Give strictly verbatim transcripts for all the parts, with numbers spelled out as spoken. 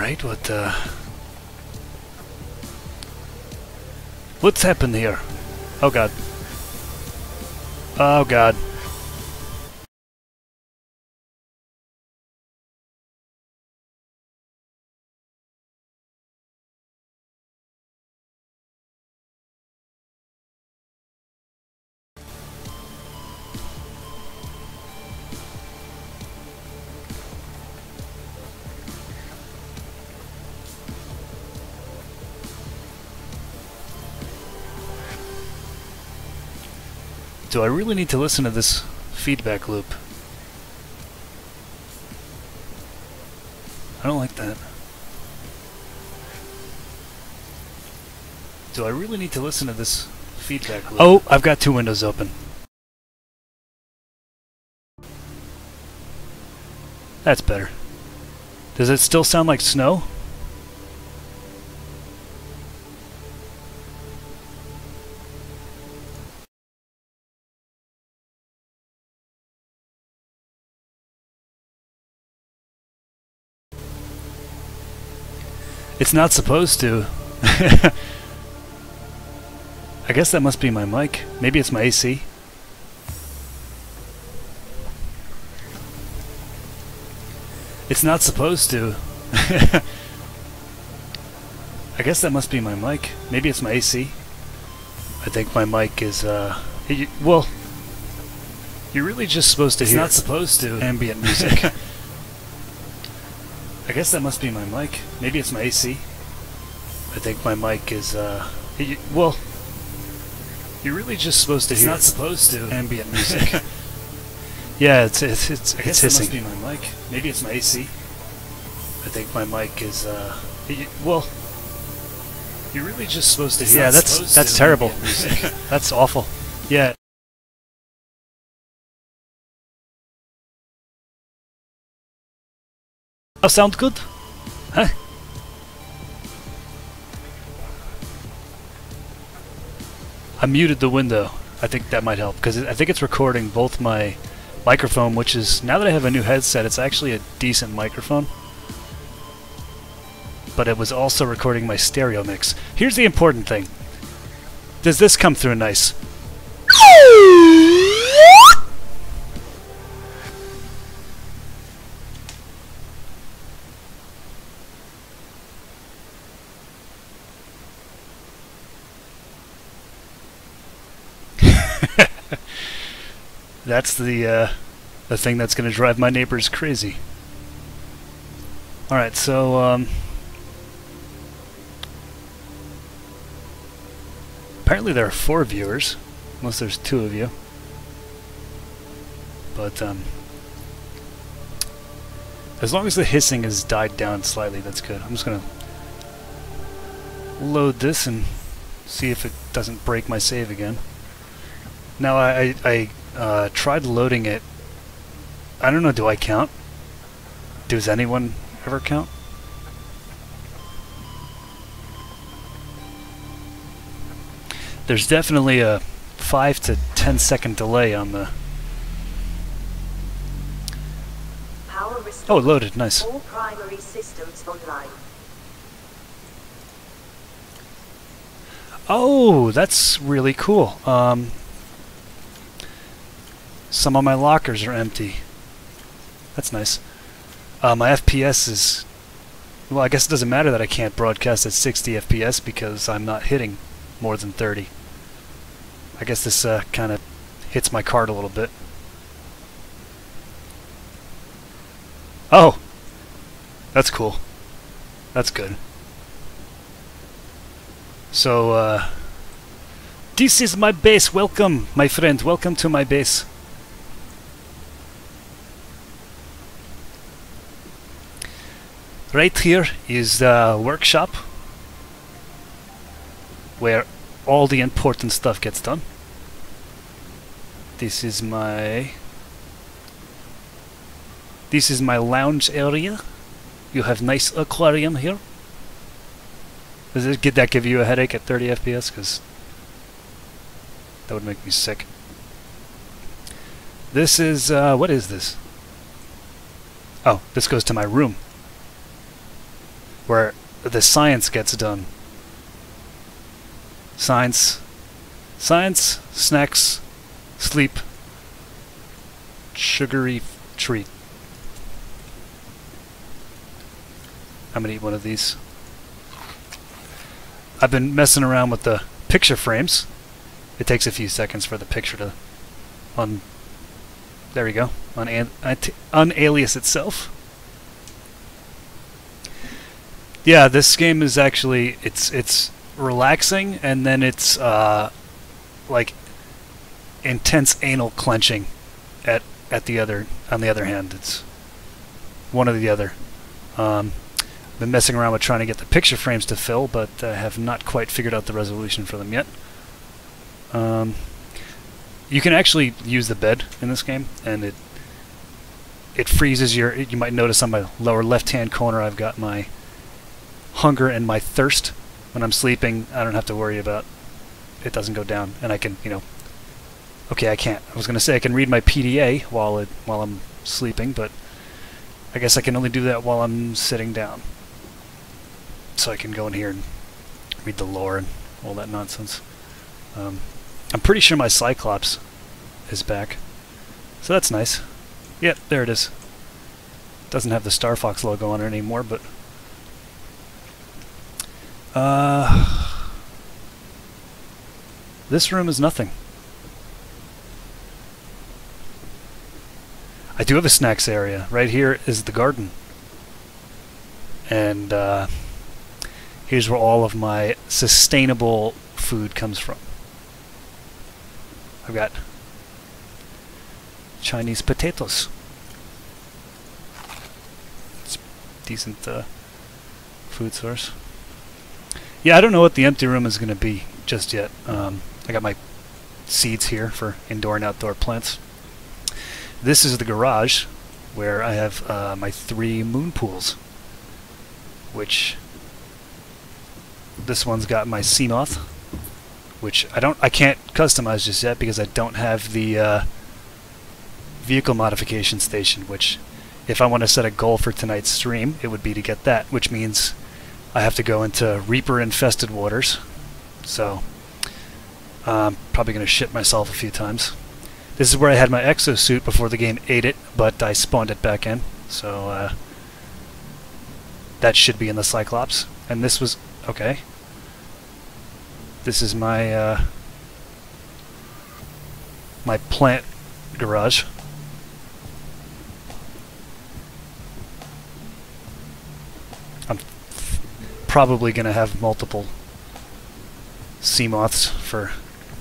Alright, what, uh... what's happened here? Oh god. Oh god. Do I really need to listen to this feedback loop? I don't like that. Do I really need to listen to this feedback loop? Oh, I've got two windows open. That's better. Does it still sound like snow? It's not supposed to. I guess that must be my mic. Maybe it's my A C. It's not supposed to. I guess that must be my mic. Maybe it's my A C. I think my mic is, uh... You, well... You're really just supposed to it's hear... It's not supposed to. Ambient music. I guess that must be my mic. Maybe it's my A C. I think my mic is, uh... You, well... You're really just supposed to it's hear... It's not supposed to. Ambient music. Yeah, it's it's it's, I guess it's hissing. That must be my mic. Maybe it's my A C. I think my mic is, uh... You, well... You're really just supposed to hear... Yeah, that's that's terrible. That's awful. Yeah. Oh, sound good? Huh? I muted the window. I think that might help, because I think it's recording both my microphone, which is, now that I have a new headset, it's actually a decent microphone. But it was also recording my stereo mix. Here's the important thing. Does this come through nice? That's the uh, the thing that's going to drive my neighbors crazy. All right, so um, apparently there are four viewers, unless there's two of you. But um, as long as the hissing has died down slightly, that's good. I'm just going to load this and see if it doesn't break my save again. Now I. I, I Uh, tried loading it. I don't know, do I count? Does anyone ever count? There's definitely a five to ten second delay on the... Oh, it loaded, nice. All primary systems online. Oh, that's really cool. Um... Some of my lockers are empty. That's nice. Uh, my F P S is... Well, I guess it doesn't matter that I can't broadcast at sixty F P S because I'm not hitting more than thirty. I guess this uh, kind of hits my card a little bit. Oh! That's cool. That's good. So, uh... this is my base. Welcome, my friend. Welcome to my base. Right here is the workshop where all the important stuff gets done. This is my This is my lounge area. You have nice aquarium here. Does it, did that give you a headache at thirty F P S? Because that would make me sick. This is uh, what is this? Oh, this goes to my room. where the science gets done. Science, science, snacks, sleep, sugary treat. I'm gonna eat one of these. I've been messing around with the picture frames. It takes a few seconds for the picture to un. There we go. Un unalias itself. Yeah, this game is actually it's it's relaxing, and then it's uh, like intense anal clenching at at the other on the other hand. It's one or the other. Um, been messing around with trying to get the picture frames to fill, but uh, have not quite figured out the resolution for them yet. Um, you can actually use the bed in this game, and it it freezes your. You might notice on my lower left-hand corner, I've got my hunger and my thirst. When I'm sleeping, I don't have to worry about it doesn't go down, and I can, you know. Okay, I can't. I was going to say I can read my P D A while it while I'm sleeping, but I guess I can only do that while I'm sitting down. So I can go in here and read the lore and all that nonsense. Um, I'm pretty sure my Cyclops is back, so that's nice. Yep, there it is. Doesn't have the Star Fox logo on it anymore, but uh, this room is nothing. I do have a snacks area. Right here is the garden. And uh, here's where all of my sustainable food comes from. I've got Chinese potatoes. It's a decent uh, food source. Yeah, I don't know what the empty room is going to be just yet. Um, I got my seeds here for indoor and outdoor plants. This is the garage where I have uh, my three moon pools, which this one's got my sea moth, which I don't, I can't customize just yet because I don't have the uh, vehicle modification station. Which, if I want to set a goal for tonight's stream, it would be to get that, which means I have to go into Reaper-infested waters. So I'm probably going to shit myself a few times. This is where I had my exosuit before the game ate it, but I spawned it back in. So uh, that should be in the Cyclops. And this was okay. This is my uh, my plant garage. I'm probably going to have multiple sea moths for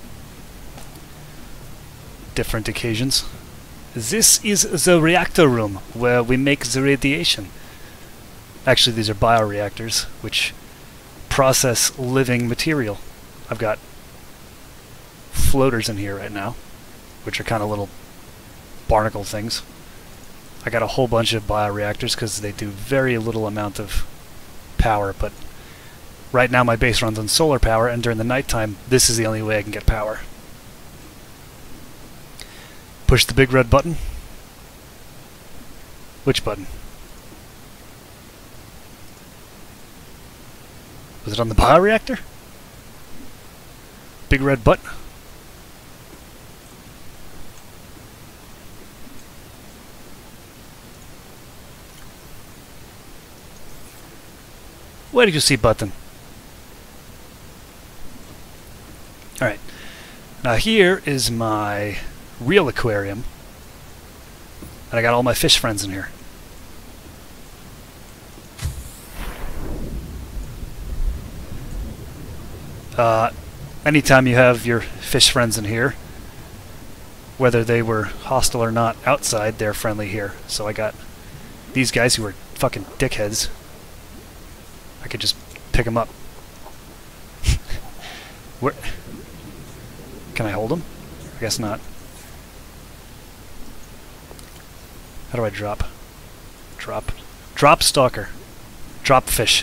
different occasions. This is the reactor room where we make the radiation. Actually, these are bioreactors which process living material. I've got floaters in here right now, which are kind of little barnacle things. I got a whole bunch of bioreactors because they do very little amount of power, but right now my base runs on solar power, and during the nighttime this is the only way I can get power. Push the big red button. Which button? Was it on the bioreactor? Big red button. Where did you see button? Alright. Now here is my real aquarium. And I got all my fish friends in here. Uh, anytime you have your fish friends in here, whether they were hostile or not outside, they're friendly here. So I got these guys who are fucking dickheads. I could just pick them up. Where? Can I hold them? I guess not. How do I drop? Drop. Drop stalker. Drop fish.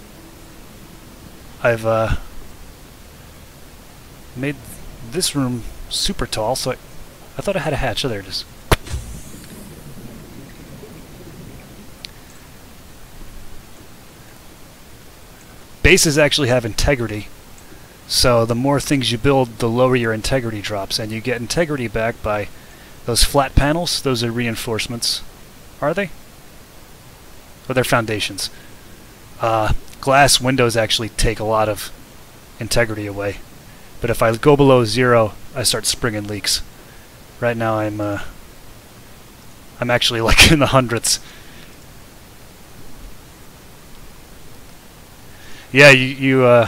I've uh, made this room super tall, so I, I thought I had a hatch. Oh, there it is. bases actually have integrity. So the more things you build, the lower your integrity drops, and you get integrity back by those flat panels. Those are reinforcements. Are they? Or they're foundations. Uh, glass windows actually take a lot of integrity away. But if I go below zero, I start springing leaks. Right now I'm uh, I'm actually like in the hundreds. Yeah, you, you uh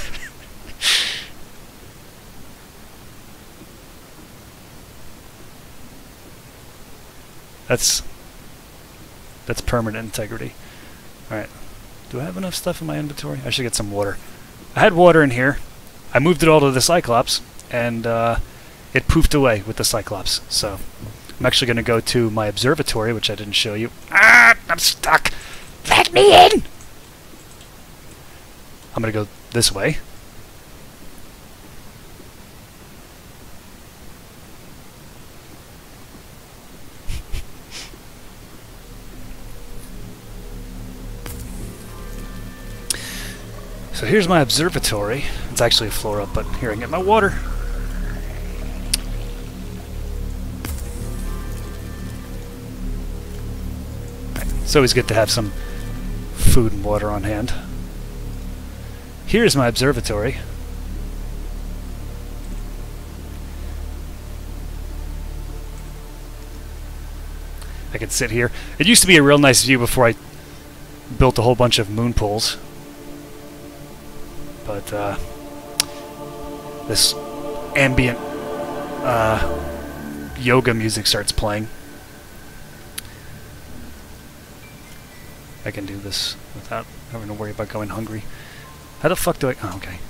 That's that's permanent integrity. Alright. Do I have enough stuff in my inventory? I should get some water. I had water in here. I moved it all to the Cyclops, and uh, it poofed away with the Cyclops. So I'm actually going to go to my observatory, which I didn't show you. Ah! I'm stuck! Let me in! I'm going to go this way. So here's my observatory. It's actually a floor up, but here I can get my water. Right. It's always good to have some food and water on hand. Here's my observatory. I can sit here. It used to be a real nice view before I built a whole bunch of moon pools. But uh, this ambient uh, yoga music starts playing. I can do this without having to worry about going hungry. How the fuck do I... Oh, okay.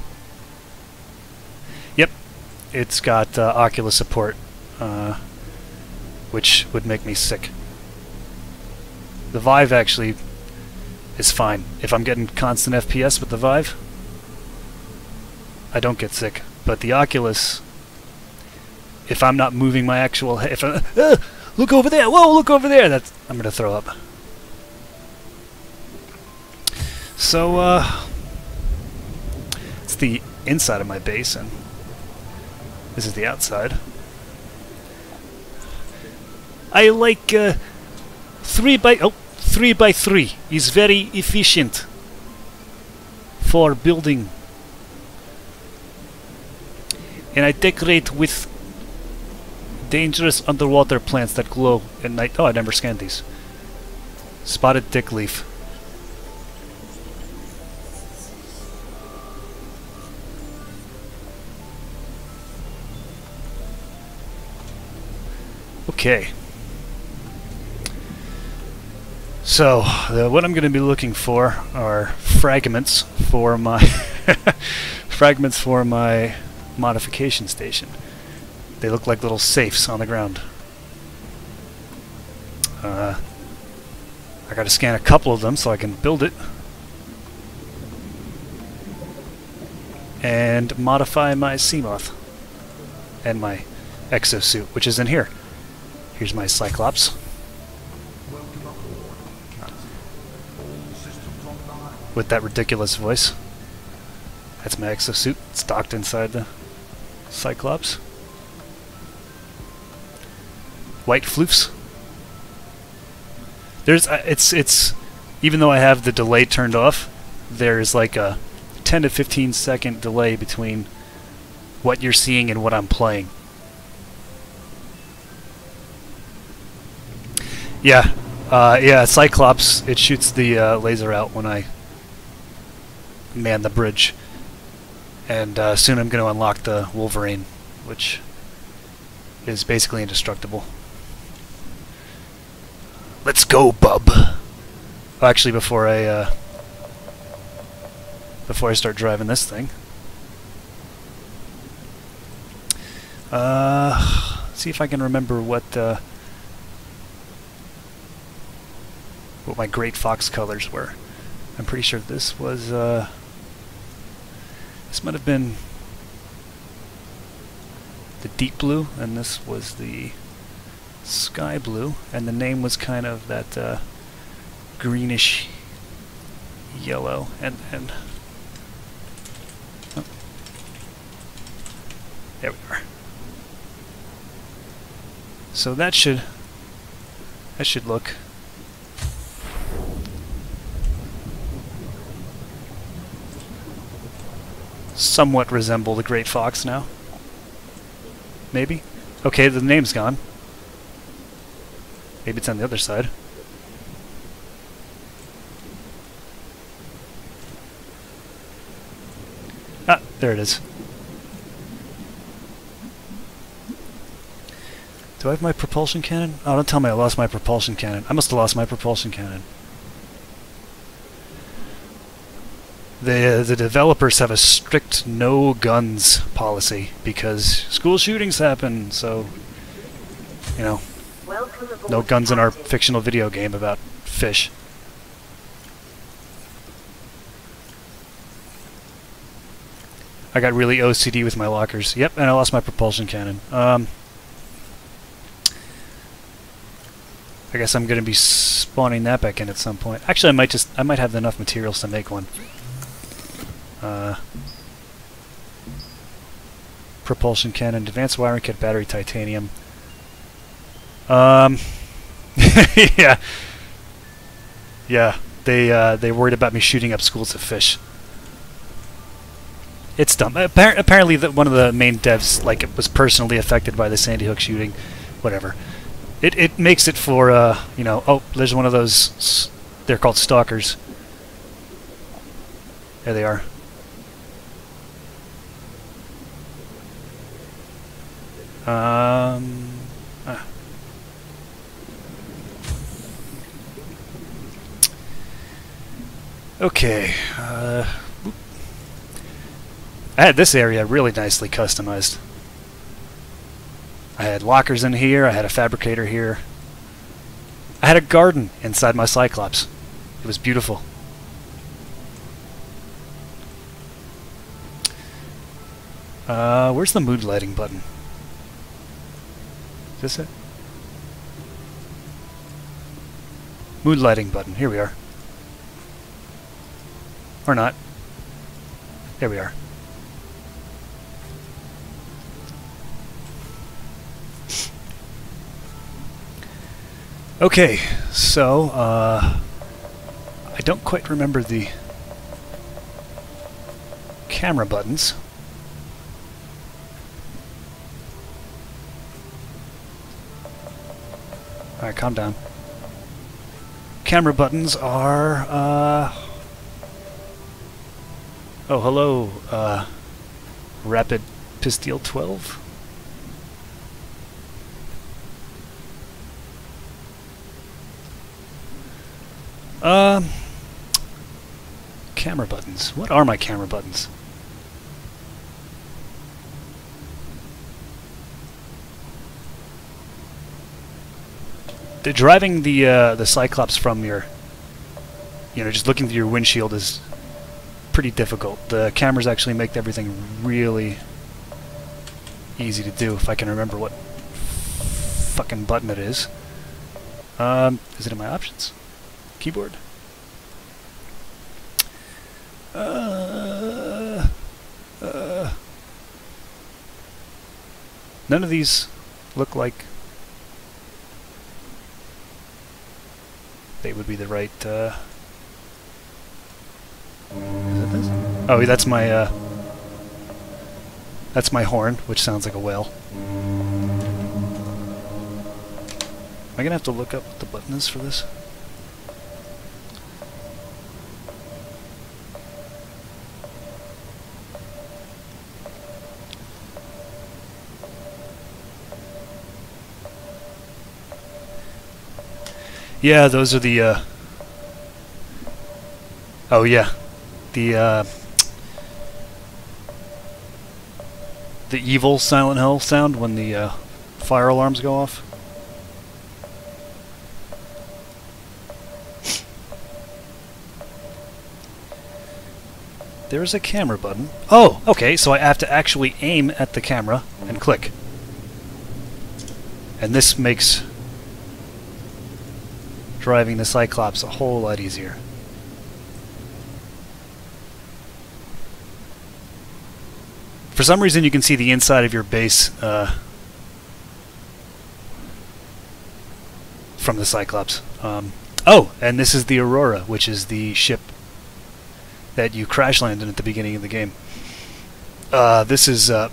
Yep. It's got uh, Oculus support, uh, which would make me sick. The Vive actually is fine. If I'm getting constant F P S with the Vive, I don't get sick. But the Oculus, if I'm not moving my actual head, if I, uh, look over there, whoa, look over there, that's, I'm gonna throw up. So, uh, it's the inside of my base, and this is the outside. I like uh, three by oh three by three is very efficient for building. And I decorate with dangerous underwater plants that glow at night. Oh, I never scanned these. Spotted dick leaf. Okay. So, uh, what I'm going to be looking for are fragments for my fragments for my modification station. They look like little safes on the ground. Uh, I got to scan a couple of them so I can build it and modify my Seamoth and my exosuit, which is in here. Here's my Cyclops. With that ridiculous voice. That's my exosuit. It's docked inside the Cyclops. White floofs. There's uh, it's it's even though I have the delay turned off, there's like a ten to fifteen second delay between what you're seeing and what I'm playing. Yeah, uh, yeah, Cyclops, it shoots the uh, laser out when I man the bridge. And uh, soon I'm going to unlock the Wolverine, which is basically indestructible. Let's go, bub! Oh, actually, before I uh, before I start driving this thing, uh, see if I can remember what uh, what my Great Fox colors were. I'm pretty sure this was. Uh, This might have been the deep blue, and this was the sky blue, and the name was kind of that uh, greenish yellow. And and There we are. So that should that should look somewhat resemble the Great Fox now. Maybe? Okay, the name's gone. Maybe it's on the other side. Ah, there it is. Do I have my propulsion cannon? Oh, don't tell me I lost my propulsion cannon. I must have lost my propulsion cannon. The, uh, the developers have a strict no guns policy because school shootings happen, so, you know, no guns in our fictional video game about fish. I got really O C D with my lockers. Yep, and I lost my propulsion cannon. Um, I guess I'm going to be spawning that back in at some point. Actually, I might just I might have enough materials to make one. Uh, propulsion cannon, advanced wiring kit, battery, titanium. Um, yeah, yeah. They uh, they worried about me shooting up schools of fish. It's dumb. Appar apparently, the, one of the main devs like was personally affected by the Sandy Hook shooting. Whatever. It it makes it for uh you know oh there's one of those, they're called stalkers. There they are. Um. Ah. Okay. Uh, I had this area really nicely customized. I had lockers in here, I had a fabricator here. I had a garden inside my Cyclops. It was beautiful. Uh, where's the mood lighting button? Is this it? Mood lighting button, here we are. Or not. There we are. Okay, so, uh, I don't quite remember the camera buttons. Alright, calm down. Camera buttons are, uh... oh, hello, uh, Rapid Pistol twelve? Um, camera buttons. What are my camera buttons? The driving the uh, the Cyclops from your, you know, just looking through your windshield is pretty difficult. The cameras actually make everything really easy to do if I can remember what fucking button it is. Um, is it in my options? Keyboard. Uh, uh, none of these look like they would be the right. Uh, is it this? Oh, that's my. Uh, that's my horn, which sounds like a whale. Am I gonna have to look up what the button is for this? Yeah, those are the, uh... oh, yeah. The, uh... the evil Silent Hill sound when the, uh, fire alarms go off. There's a camera button. Oh, okay, so I have to actually aim at the camera and click. And this makes driving the Cyclops a whole lot easier. For some reason, you can see the inside of your base uh, from the Cyclops. Um, oh, and this is the Aurora, which is the ship that you crash landed at the beginning of the game. Uh, this is uh,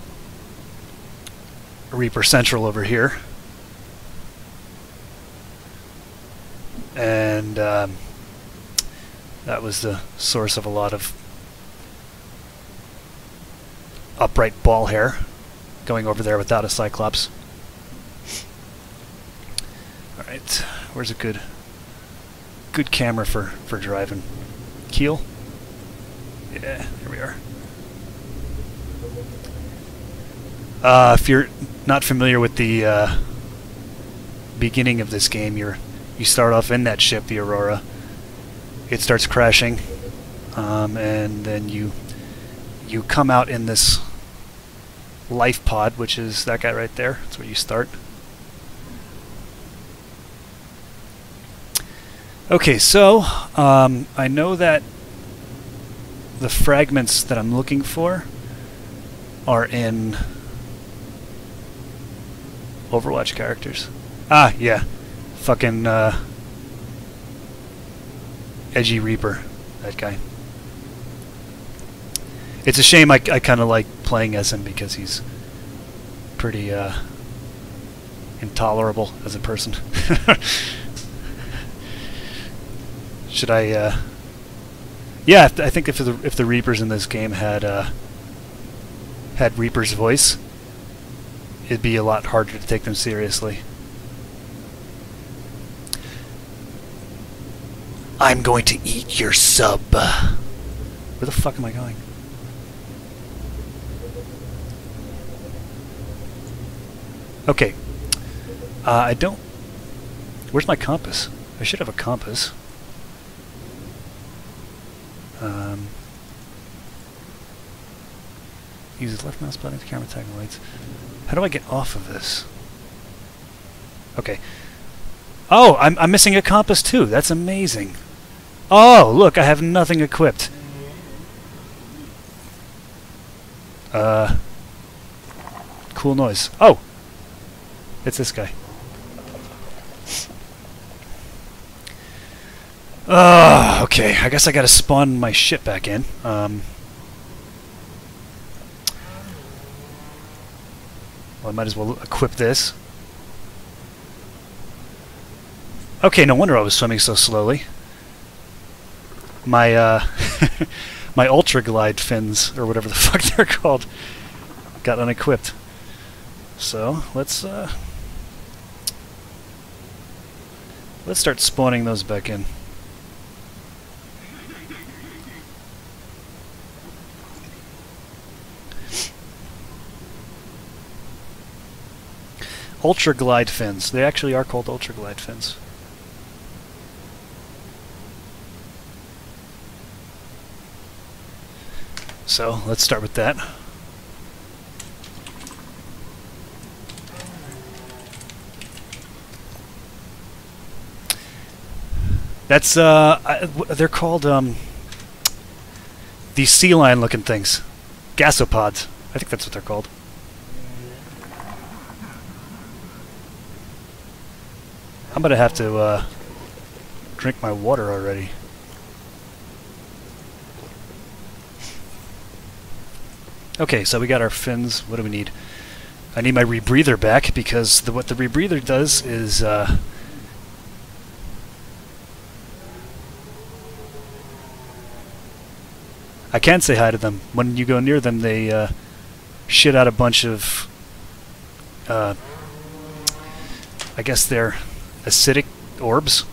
Reaper Central over here. And um, that was the source of a lot of upright ball hair going over there without a Cyclops. Alright, where's a good good camera for, for driving? Keel? Yeah, there we are. Uh, if you're not familiar with the uh, beginning of this game, you're you start off in that ship, the Aurora. It starts crashing, um, and then you you come out in this life pod, which is that guy right there. That's where you start. Okay, so um, I know that the fragments that I'm looking for are in Overwatch characters. Ah, yeah. Fucking uh, Edgy Reaper, that guy. It's a shame I, I kind of like playing as him because he's pretty uh, intolerable as a person. Should I... Uh, yeah, I think if the, if the Reapers in this game had uh, had Reaper's voice, it'd be a lot harder to take them seriously. I'm going to eat your sub. Where the fuck am I going? Okay. Uh, I don't... Where's my compass? I should have a compass. Um, use left mouse button to camera tag lights. How do I get off of this? Okay. Oh, I'm, I'm missing a compass too. That's amazing. Oh, look, I have nothing equipped. Uh, cool noise. Oh, it's this guy. Uh, okay, I guess I gotta spawn my ship back in. Um, well, I might as well equip this. Okay, no wonder I was swimming so slowly. My, uh, my Ultra Glide fins, or whatever the fuck they're called, got unequipped. So, let's, uh... let's start spawning those back in. Ultra Glide fins. They actually are called Ultra Glide fins. So, let's start with that. That's, uh, I, w they're called, um, these sea lion looking things. Gasopods. I think that's what they're called. I'm gonna have to, uh, drink my water already. Okay, so we got our fins. What do we need? I need my rebreather back because the, what the rebreather does is uh, I can't say hi to them. When you go near them, they uh, shit out a bunch of uh, I guess they're acidic orbs.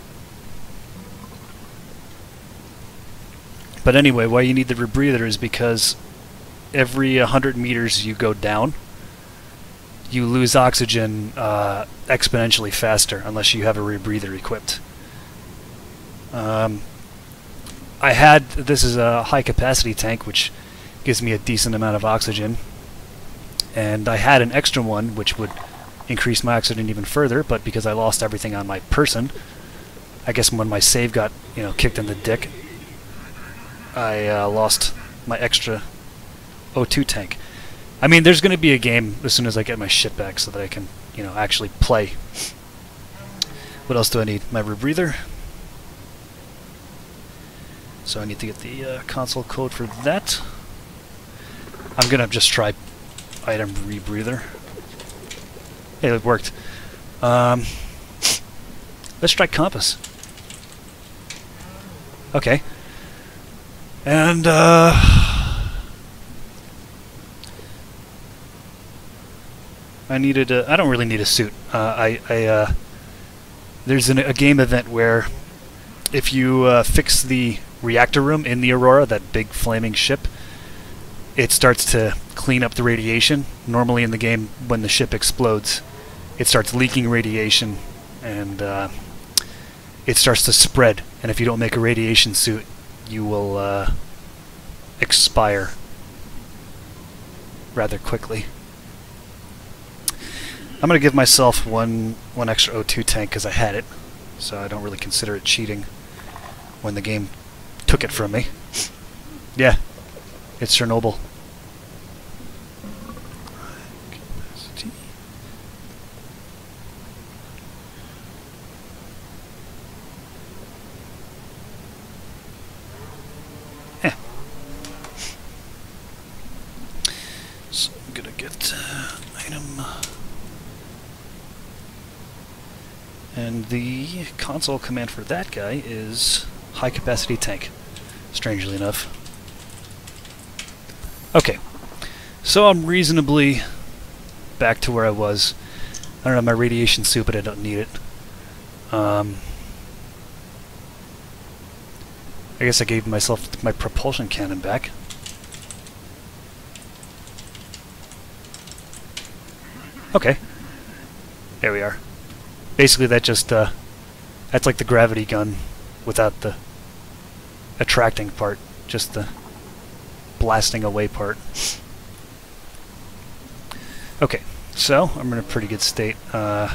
But anyway, why you need the rebreather is because every one hundred meters you go down, you lose oxygen uh, exponentially faster unless you have a rebreather equipped. Um, I had, this is a high capacity tank which gives me a decent amount of oxygen, and I had an extra one which would increase my oxygen even further, but because I lost everything on my person, I guess when my save got, you know, kicked in the dick, I uh, lost my extra O two tank. I mean, there's going to be a game as soon as I get my shit back so that I can, you know, actually play. What else do I need? My rebreather. So I need to get the uh, console code for that. I'm going to just try item rebreather. Hey, it worked. Um, let's try compass. Okay. And, uh... I needed a... I don't really need a suit. Uh, I... I uh, there's an, a game event where if you uh, fix the reactor room in the Aurora, that big flaming ship, it starts to clean up the radiation. Normally in the game, when the ship explodes, it starts leaking radiation, and uh, it starts to spread. And if you don't make a radiation suit, you will uh, expire rather quickly. I'm going to give myself one one extra O two tank because I had it, so I don't really consider it cheating when the game took it from me. Yeah, it's Chernobyl. Eh. So I'm gonna get uh, item. And the console command for that guy is high capacity tank, strangely enough. Okay, so I'm reasonably back to where I was. I don't have my radiation suit, but I don't need it. Um, I guess I gave myself my propulsion cannon back. Okay, there we are. Basically, that just, uh, that's like the gravity gun without the attracting part, just the blasting away part. Okay, so I'm in a pretty good state. Uh,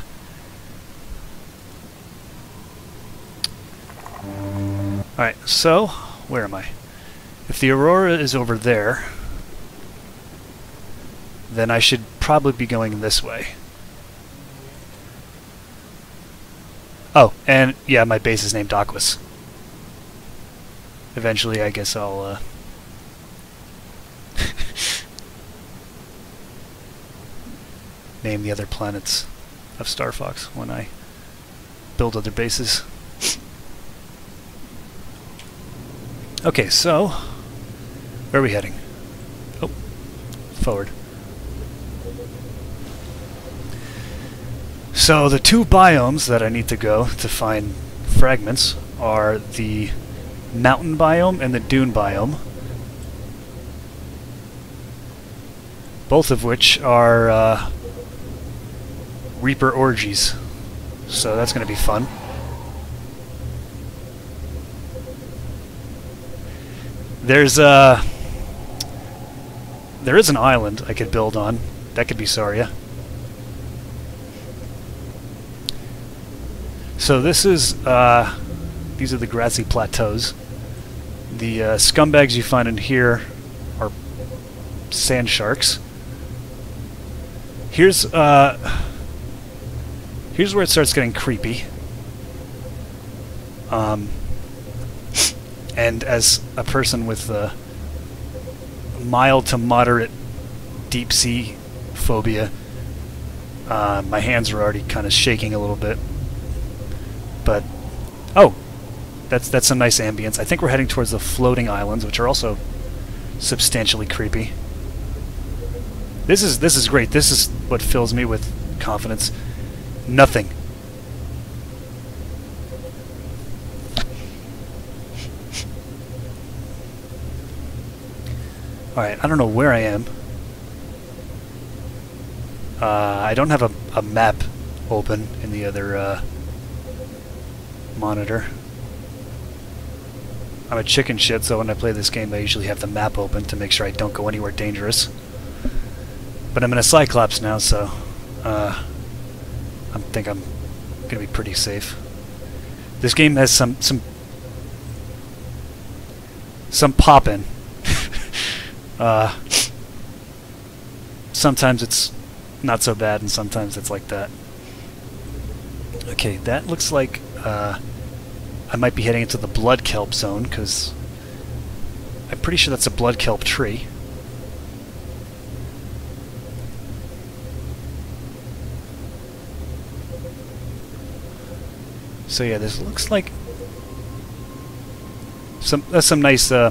Alright, so, where am I? If the Aurora is over there, then I should probably be going this way. Oh, and yeah, my base is named Aquas. Eventually, I guess I'll uh, name the other planets of Star Fox when I build other bases. Okay, so where are we heading? Oh, forward. So the two biomes that I need to go to find fragments are the mountain biome and the dune biome, both of which are uh, Reaper orgies, so that's going to be fun. There's uh, there is an island I could build on. That could be Saria. So this is, uh, these are the grassy plateaus. The uh, scumbags you find in here are sand sharks. Here's, uh, here's where it starts getting creepy. Um, and as a person with uh, mild to moderate deep sea phobia, uh, my hands are already kind of shaking a little bit. But, oh, that's that's some nice ambience. I think we're heading towards the floating islands, which are also substantially creepy. This is this is great. This is what fills me with confidence. Nothing. All right, I don't know where I am. Uh, I don't have a, a map open in the other. Uh, monitor. I'm a chicken shit, so when I play this game I usually have the map open to make sure I don't go anywhere dangerous. But I'm in a Cyclops now, so uh, I think I'm gonna be pretty safe. This game has some some some poppin'. uh, sometimes it's not so bad, and sometimes it's like that. Okay, that looks like uh, I might be heading into the blood kelp zone, because I'm pretty sure that's a blood kelp tree. So yeah, this looks like some that's some nice, uh,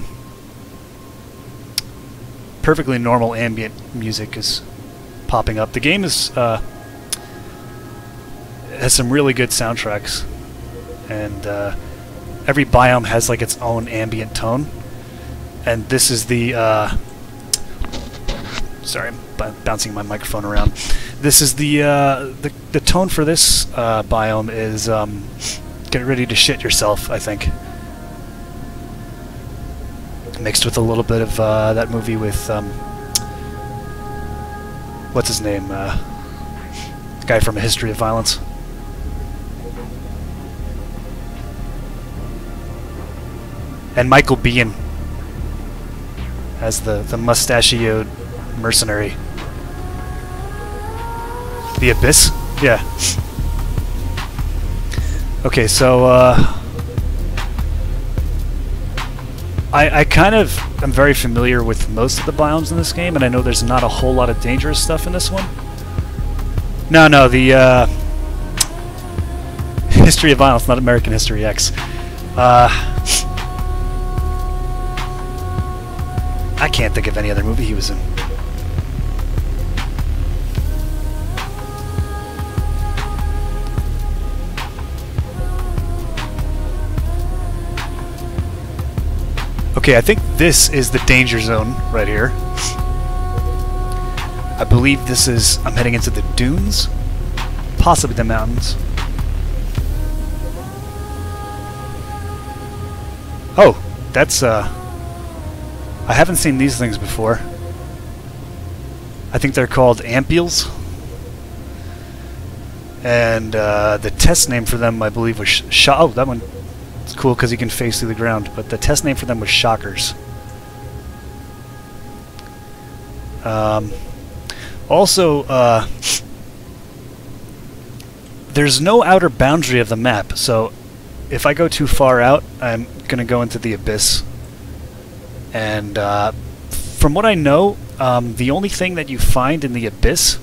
perfectly normal ambient music is popping up. The game is uh, has some really good soundtracks, and uh, every biome has like its own ambient tone. And this is the uh, sorry, I'm b bouncing my microphone around. This is the uh, the the tone for this uh, biome is um, get ready to shit yourself, I think. Mixed with a little bit of uh, that movie with um, what's his name, uh, the guy from A History of Violence. And Michael Biehn as the the mustachioed mercenary. The Abyss? Yeah. Okay, so uh, I, I kind of am very familiar with most of the biomes in this game, and I know there's not a whole lot of dangerous stuff in this one. No, no, the uh, History of Violence, not American History X. Uh, I can't think of any other movie he was in. Okay, I think this is the danger zone right here. I believe this is... I'm heading into the dunes? Possibly the mountains. Oh, that's, uh... I haven't seen these things before. I think they're called ampules. And, uh, the test name for them, I believe, was... Sh sh oh, that one... It's cool because you can face through the ground, but the test name for them was shockers. Um, also, uh, there's no outer boundary of the map, so if I go too far out, I'm going to go into the abyss. And uh, from what I know, um, the only thing that you find in the abyss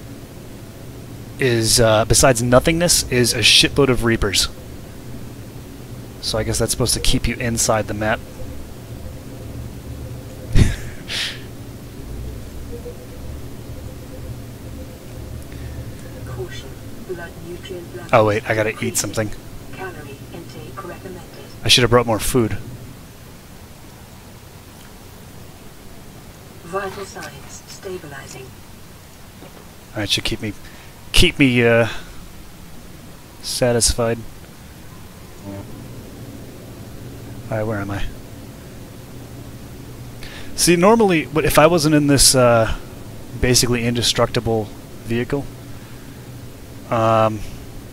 is, uh, besides nothingness, is a shitload of reapers. So I guess that's supposed to keep you inside the map. Oh wait, I gotta eat something. I should have brought more food. Vital signs stabilizing. That should keep me keep me uh, satisfied. Alright, where am I? See, normally, if I wasn't in this uh, basically indestructible vehicle, um,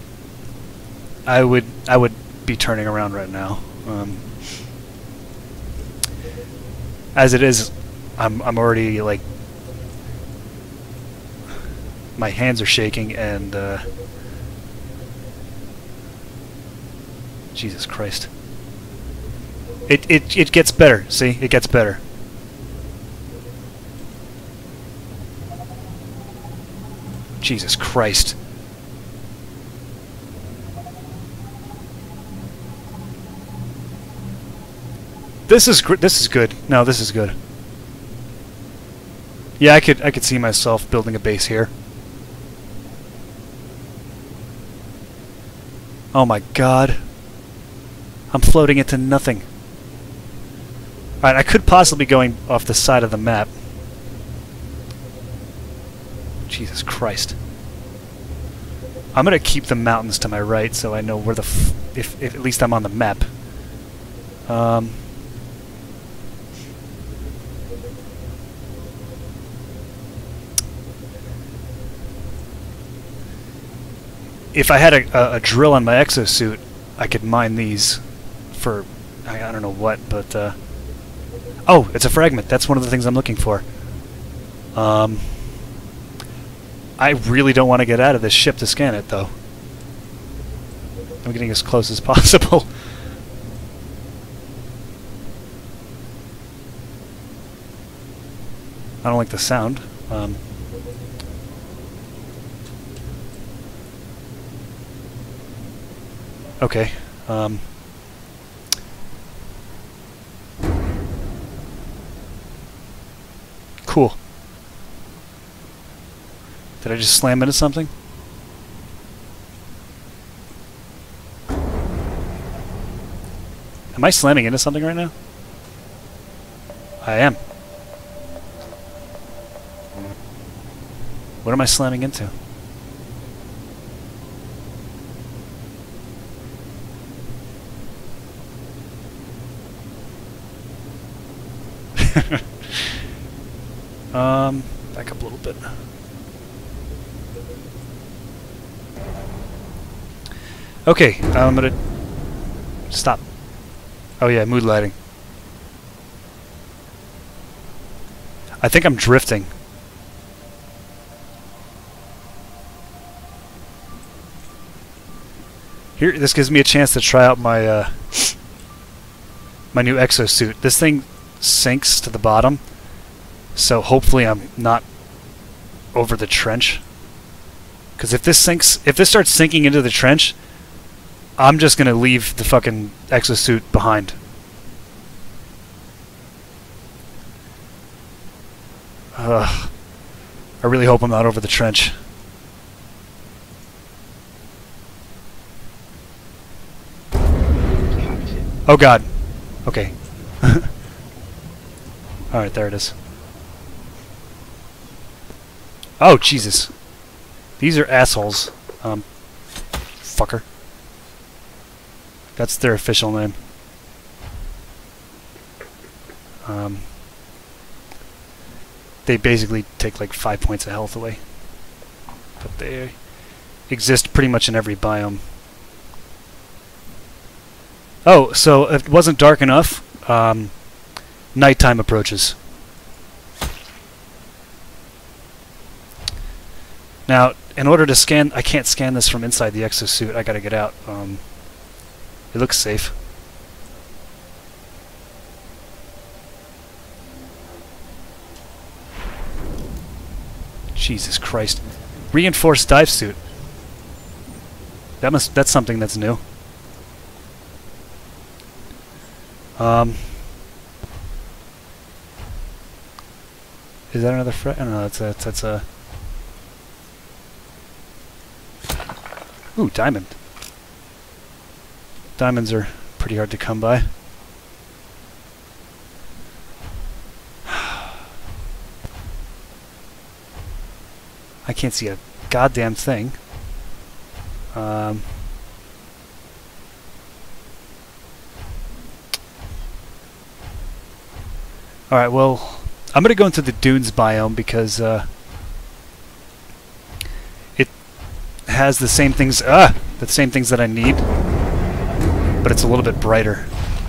I would I would be turning around right now. Um, as it is, I'm I'm already like my hands are shaking and uh, Jesus Christ. It, it, it gets better, see? It gets better. Jesus Christ. This is gr this is good. No, this is good. Yeah, I could I could see myself building a base here. Oh my God. I'm floating into nothing. Alright, I could possibly be going off the side of the map. Jesus Christ. I'm gonna keep the mountains to my right so I know where the f if, if at least I'm on the map. Um... If I had a, a, a drill on my exosuit, I could mine these for I, I don't know what, but uh, oh, it's a fragment. That's one of the things I'm looking for. Um, I really don't want to get out of this ship to scan it, though. I'm getting as close as possible. I don't like the sound. Um, okay. Um, cool. Did I just slam into something? Am I slamming into something right now? I am. What am I slamming into? um, back up a little bit. Okay, I'm gonna stop. Oh yeah, mood lighting. I think I'm drifting. Here, this gives me a chance to try out my uh, my new exosuit. This thing sinks to the bottom, so hopefully I'm not over the trench. Because if this sinks, if this starts sinking into the trench, I'm just gonna leave the fucking exosuit behind. Ugh. I really hope I'm not over the trench. Oh god. Okay. Alright, there it is. Oh, Jesus. These are assholes. Um, fucker. That's their official name. Um, they basically take like five points of health away. But they exist pretty much in every biome. Oh, so if it wasn't dark enough, um, nighttime approaches. Now, in order to scan, I can't scan this from inside the exosuit. I gotta get out. Um, it looks safe. Jesus Christ. Reinforced dive suit. That must, that's something that's new. Um, is that another fret? I don't know. That's a. That's a. Ooh, diamond. Diamonds are pretty hard to come by. I can't see a goddamn thing. Um. Alright, well, I'm going to go into the dunes biome because uh, it has the same things, ah, the same things that I need, but it's a little bit brighter.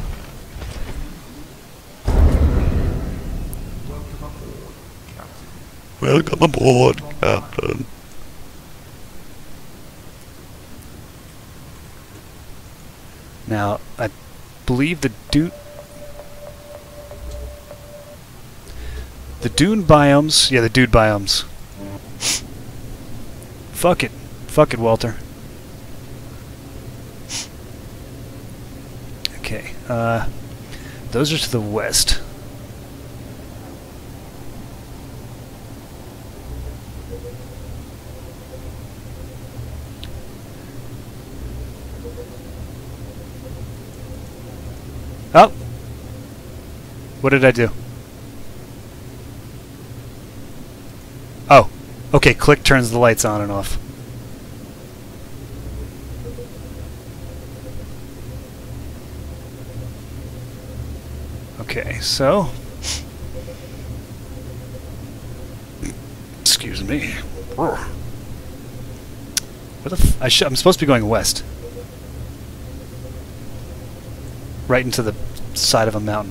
Welcome aboard, Captain. Now, I believe the dune... The dune biomes... Yeah, the dude biomes. Fuck it. Fuck it, Walter. Okay, uh... those are to the west. Oh! What did I do? Oh, okay, click turns the lights on and off. Okay, so... Excuse me. Where the f I sh I'm supposed to be going west. Right into the side of a mountain.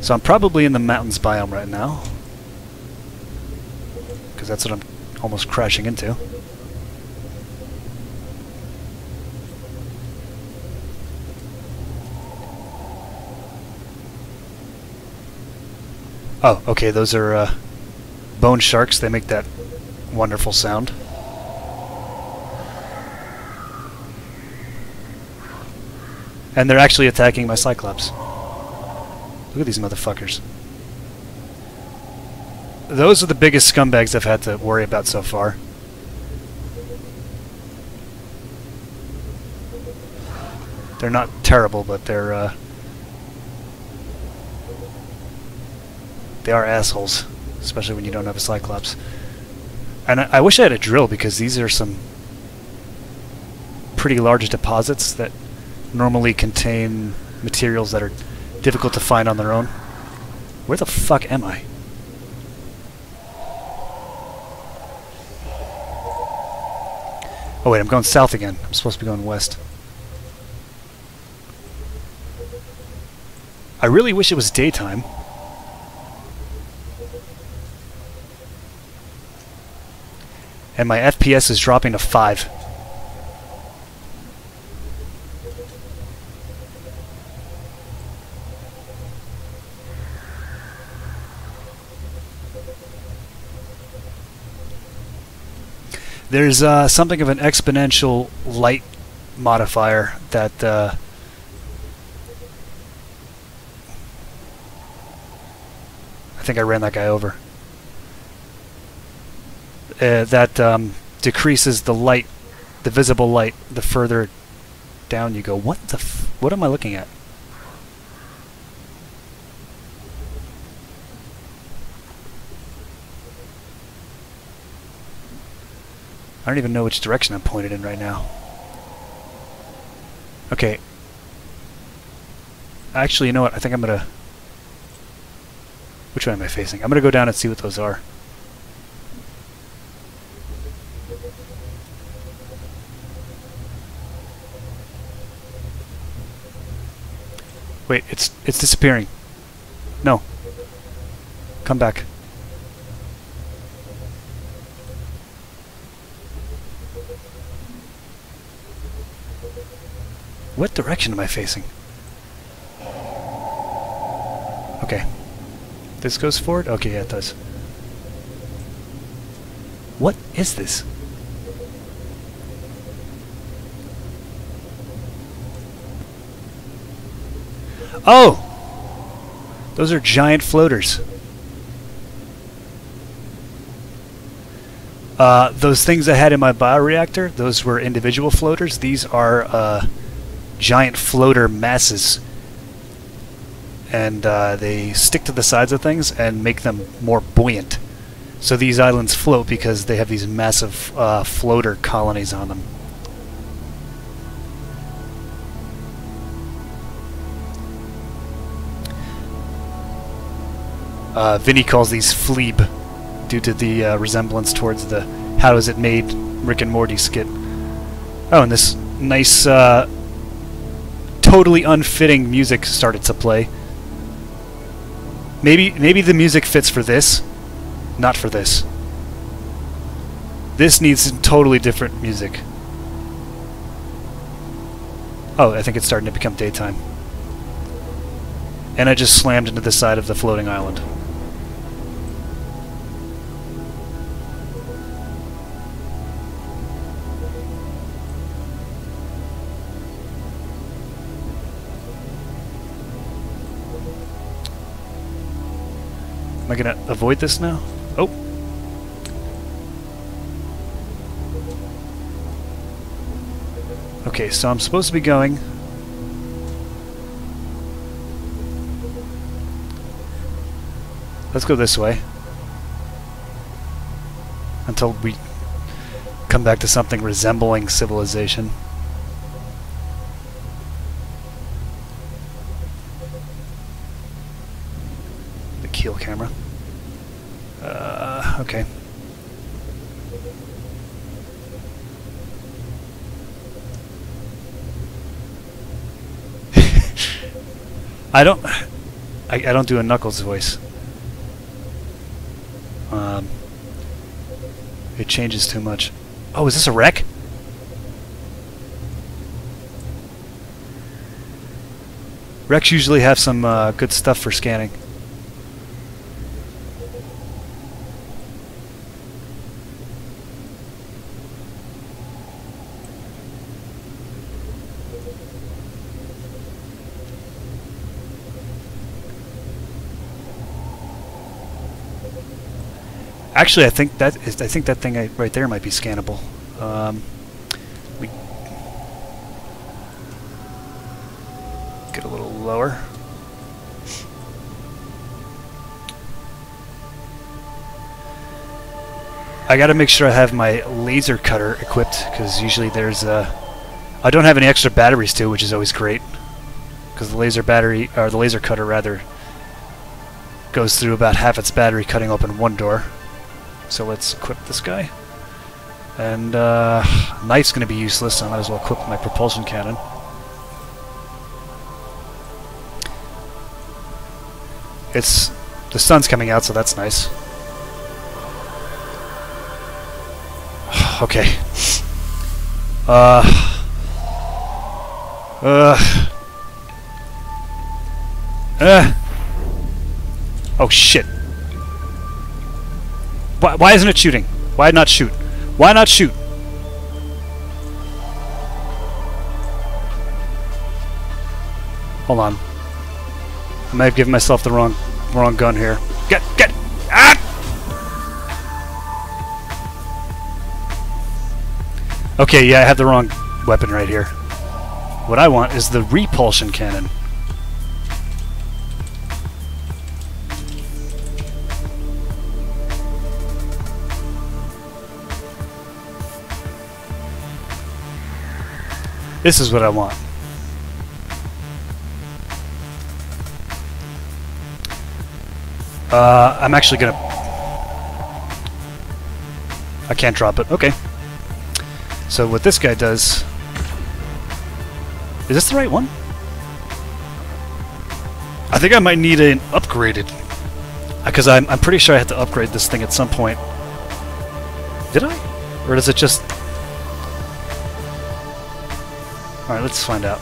So I'm probably in the mountains biome right now, because that's what I'm almost crashing into. Oh, okay, those are uh, bone sharks. They make that wonderful sound. And they're actually attacking my Cyclops. Look at these motherfuckers. Those are the biggest scumbags I've had to worry about so far. They're not terrible, but they're, uh... they are assholes. Especially when you don't have a Cyclops. And I, I wish I had a drill, because these are some pretty large deposits that normally contain materials that are difficult to find on their own. Where the fuck am I? Oh wait, I'm going south again. I'm supposed to be going west. I really wish it was daytime. And my F P S is dropping to five. There's uh, something of an exponential light modifier that uh, I think I ran that guy over. Uh, that um, decreases the light, the visible light, the further down you go. What the f- what am I looking at? I don't even know which direction I'm pointed in right now. Okay. Actually, you know what? I think I'm gonna... Which way am I facing? I'm gonna go down and see what those are. Wait, it's it's disappearing. No. Come back. What direction am I facing? Okay. This goes forward? Okay, yeah, it does. What is this? Oh! Those are giant floaters. Uh, those things I had in my bioreactor, those were individual floaters. These are uh, giant floater masses. And uh, they stick to the sides of things and make them more buoyant. So these islands float because they have these massive uh, floater colonies on them. Uh, Vinny calls these Fleeb due to the uh, resemblance towards the How Is It Made Rick and Morty skit. Oh, and this nice, uh, totally unfitting music started to play. Maybe, maybe the music fits for this, not for this. This needs some totally different music. Oh, I think it's starting to become daytime. And I just slammed into the side of the floating island. Am I gonna avoid this now? Oh! Okay, so I'm supposed to be going... Let's go this way. Until we come back to something resembling civilization. The keel camera. Uh, okay. I don't... I, I don't do a Knuckles voice. Um, it changes too much. Oh, is this a wreck? Wrecks usually have some uh, good stuff for scanning. Actually, I think that is, I think that thing right there might be scannable. Um, we get a little lower. I got to make sure I have my laser cutter equipped because usually there's a. I don't have any extra batteries too, which is always great because the laser battery or the laser cutter rather goes through about half its battery, cutting open one door. So let's equip this guy. And uh, knife's going to be useless, so I might as well equip my propulsion cannon. It's the sun's coming out, so that's nice. Okay. Uh. Uh. Uh. Oh shit. Why, why isn't it shooting? Why not shoot? Why not shoot? Hold on. I might have given myself the wrong wrong gun here. Get get ah! Okay, yeah, I have the wrong weapon right here. What I want is the repulsion cannon. This is what I want. Uh, I'm actually gonna... I can't drop it. Okay. So what this guy does... Is this the right one? I think I might need an upgraded. Because I'm, I'm pretty sure I had to upgrade this thing at some point. Did I? Or does it just... Alright, let's find out.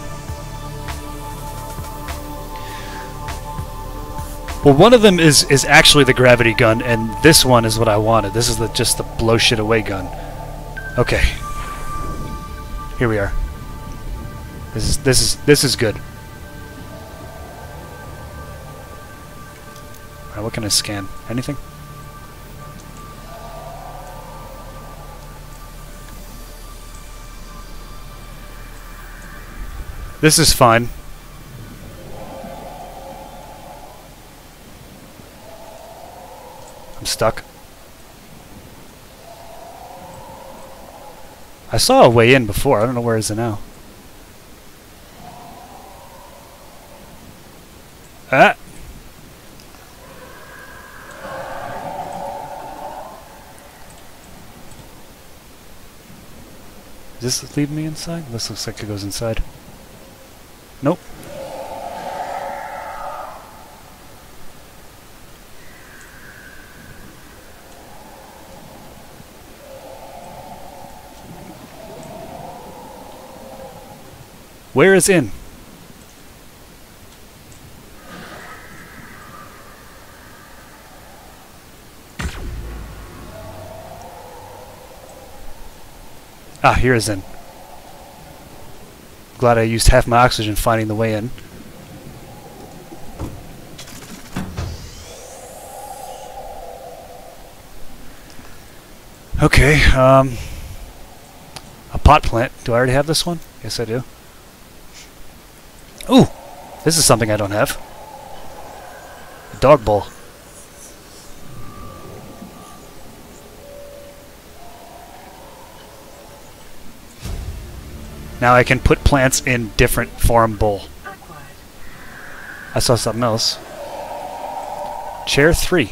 Well, one of them is is actually the gravity gun, and this one is what I wanted. This is the just the blow shit away gun. Okay. Here we are. This is this is this is good. Alright, what can I scan? Anything? This is fine. I'm stuck. I saw a way in before. I don't know where is it now. Ah! Does this leave me inside? This looks like it goes inside. Nope. Where is in? Ah, here is in. Glad I used half my oxygen finding the way in. Okay, um... a pot plant. Do I already have this one? Yes, I do. Ooh! This is something I don't have. A dog bowl. Now I can put plants in different farm bowl. I saw something else. Chair three.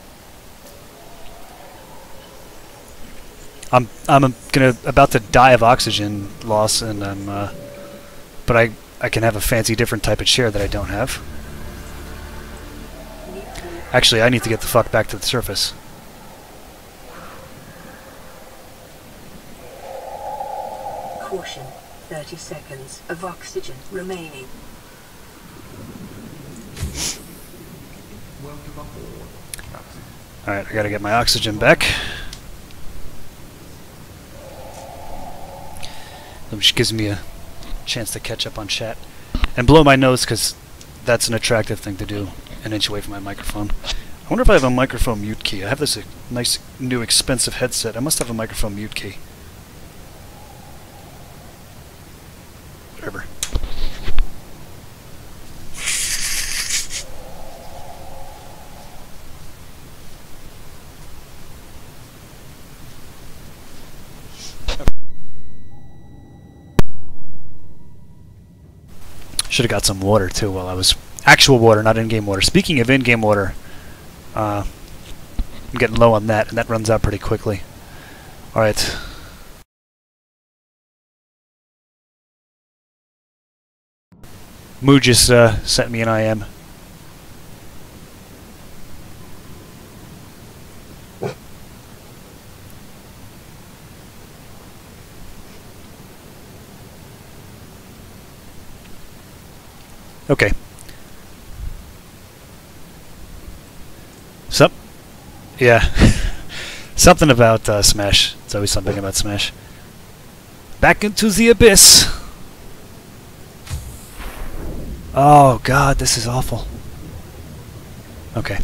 I'm I'm gonna about to die of oxygen loss, and I'm uh, but I I can have a fancy different type of chair that I don't have. Actually, I need to get the fuck back to the surface. Caution. thirty seconds of oxygen remaining. Alright, I gotta get my oxygen back. Which gives me a chance to catch up on chat. And blow my nose, because that's an attractive thing to do. An inch away from my microphone. I wonder if I have a microphone mute key. I have this uh, nice, new, expensive headset. I must have a microphone mute key. Whatever. Should have got some water too while I was... Actual water, not in-game water. Speaking of in-game water, uh, I'm getting low on that, and that runs out pretty quickly. Alright. Moo just uh, sent me an I M. Okay. Sup? Yeah. Something about uh, Smash. It's always something about Smash. Back into the abyss! Oh god, this is awful. Okay.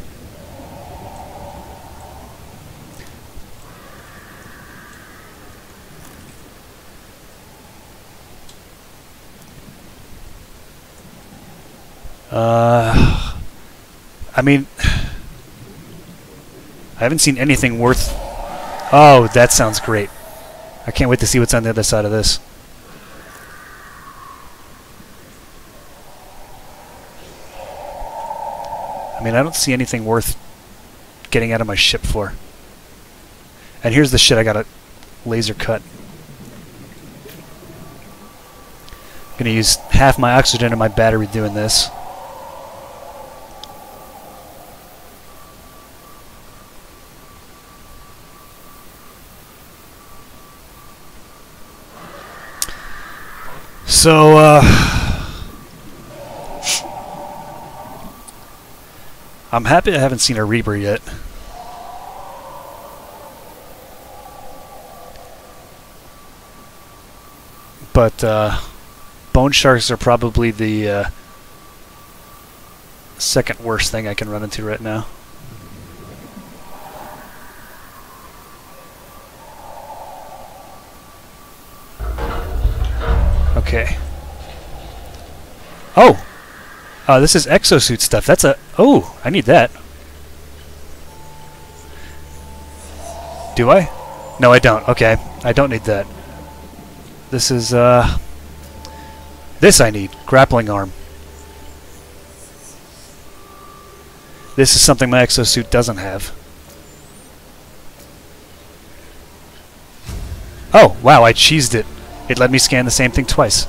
Uh, I mean, I haven't seen anything worth... Oh, that sounds great. I can't wait to see what's on the other side of this. I mean, I don't see anything worth getting out of my ship for. And here's the shit I gotta laser cut. I'm gonna use half my oxygen and my battery doing this. So, uh... I'm happy I haven't seen a Reaper yet. But, uh... bone sharks are probably the, uh... second worst thing I can run into right now. Okay. Oh! Uh, this is exosuit stuff. That's a... Oh! I need that. Do I? No, I don't. Okay. I don't need that. This is, uh... This I need. Grappling arm. This is something my exosuit doesn't have. Oh! Wow, I cheesed it. It let me scan the same thing twice.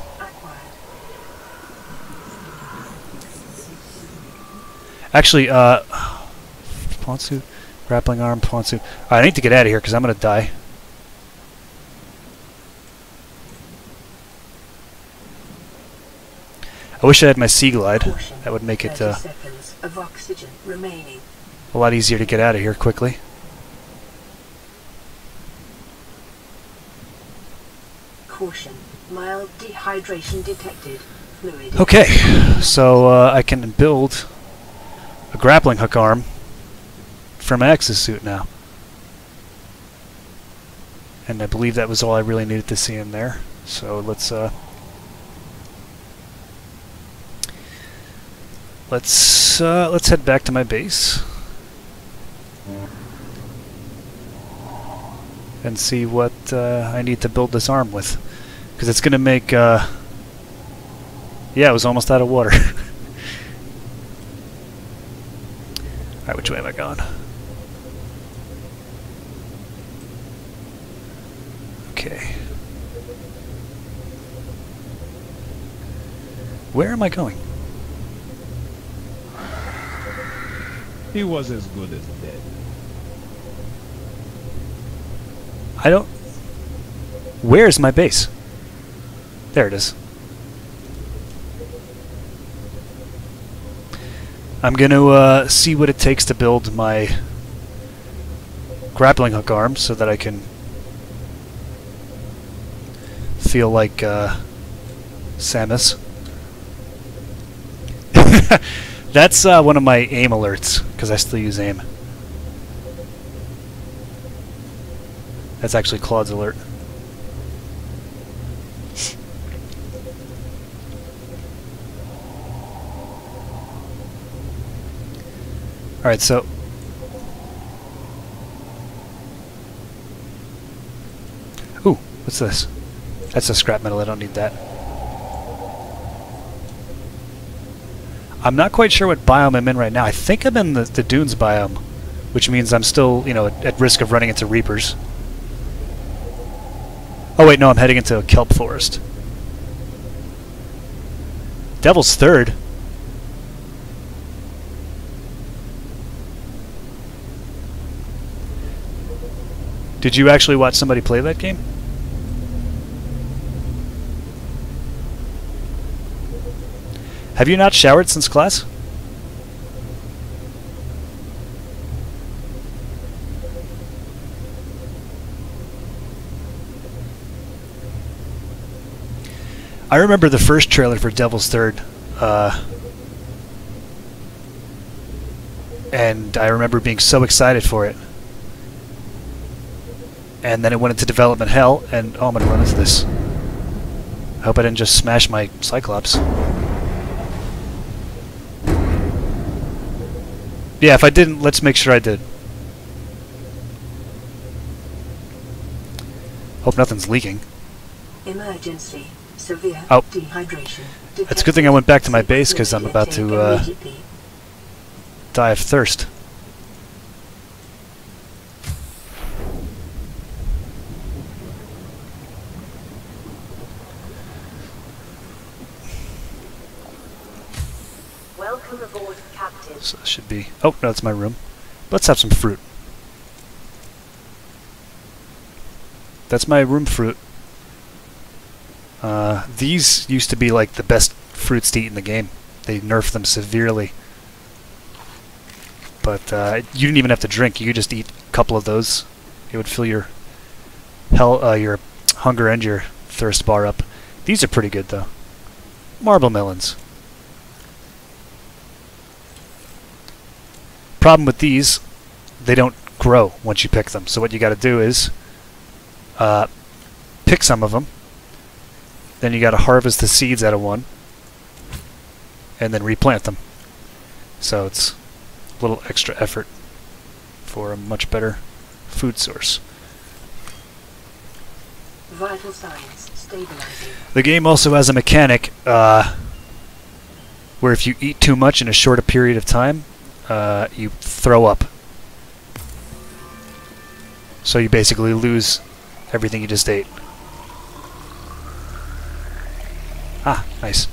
Actually, uh... pawn suit, grappling arm, pawn suit. Alright, I need to get out of here because I'm going to die. I wish I had my sea glide. That would make it uh, of oxygen remaining. a lot easier to get out of here quickly. Caution. Mild dehydration detected. Fluid. Okay, so uh, I can build a grappling hook arm for my exosuit now. And I believe that was all I really needed to see in there. So let's uh, let's uh, let's head back to my base and see what uh, I need to build this arm with, because it's gonna make. Uh, yeah, it was almost out of water. Alright, which way am I going? Okay. Where am I going? He was as good as dead. I don't... Where's my base? There it is. I'm going to uh, see what it takes to build my grappling hook arm so that I can feel like uh, Samus. That's uh, one of my aim alerts, because I still use aim. That's actually Claude's alert. Alright, so... Ooh, what's this? That's a scrap metal, I don't need that. I'm not quite sure what biome I'm in right now. I think I'm in the, the dunes biome, which means I'm still, you know, at, at risk of running into reapers. Oh wait, no, I'm heading into a kelp forest. Devil's Third? Did you actually watch somebody play that game? Have you not showered since class? I remember the first trailer for Devil's Third, uh, and I remember being so excited for it. And then it went into development hell, and oh, I'm gonna run into this. I hope I didn't just smash my Cyclops. Yeah, if I didn't, let's make sure I did. Hope nothing's leaking. Emergency. Severe oh. dehydration. It's a good thing I went back to my base, because I'm about to uh, die of thirst. Welcome aboard, Captain. So this should be... Oh, no, it's my room. Let's have some fruit. That's my room fruit. Uh, these used to be like the best fruits to eat in the game. They nerfed them severely. But uh, you didn't even have to drink. You could just eat a couple of those. It would fill your hell, uh, your hunger and your thirst bar up. These are pretty good though. Marble melons. Problem with these, they don't grow once you pick them. So what you got to do is uh, pick some of them. Then you got to harvest the seeds out of one, and then replant them. So it's a little extra effort for a much better food source. Vital signs stabilizing. The game also has a mechanic uh, where if you eat too much in a short period of time, uh, you throw up. So you basically lose everything you just ate. Ah, nice.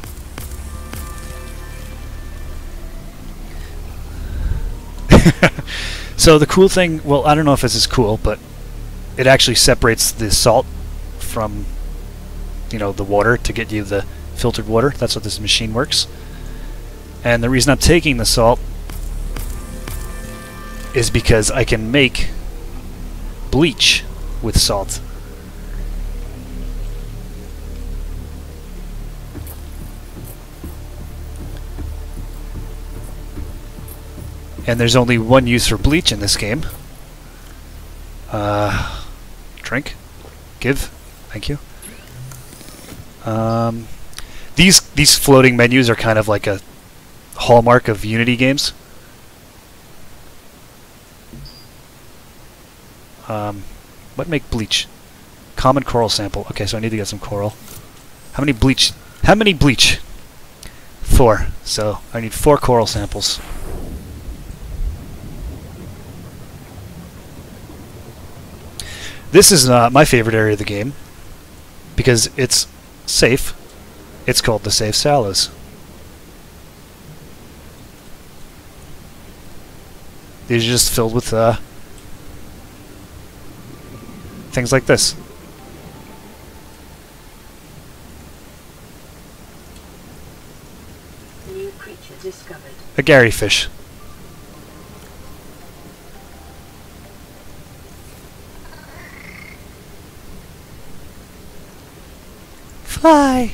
So the cool thing, well, I don't know if this is cool, but it actually separates the salt from, you know, the water to get you the filtered water. That's what this machine works. And the reason I'm taking the salt is because I can make bleach with salt. And there's only one use for bleach in this game. Uh, drink? Give? Thank you. Um, these these floating menus are kind of like a hallmark of Unity games. Um, what make bleach? Common coral sample. Okay, so I need to get some coral. How many bleach? How many bleach? Four. So I need four coral samples. This is uh, my favorite area of the game because it's safe. It's called the Safe Sallows. These are just filled with uh, things like this. New creature discovered. A Gary fish. Fly.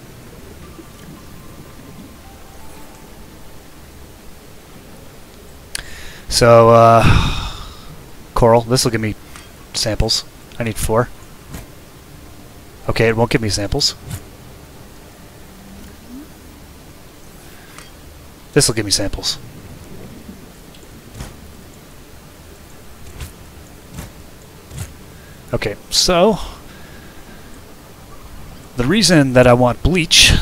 So, uh, coral. This will give me samples. I need four. Okay, it won't give me samples. This will give me samples. Okay, so the reason that I want bleach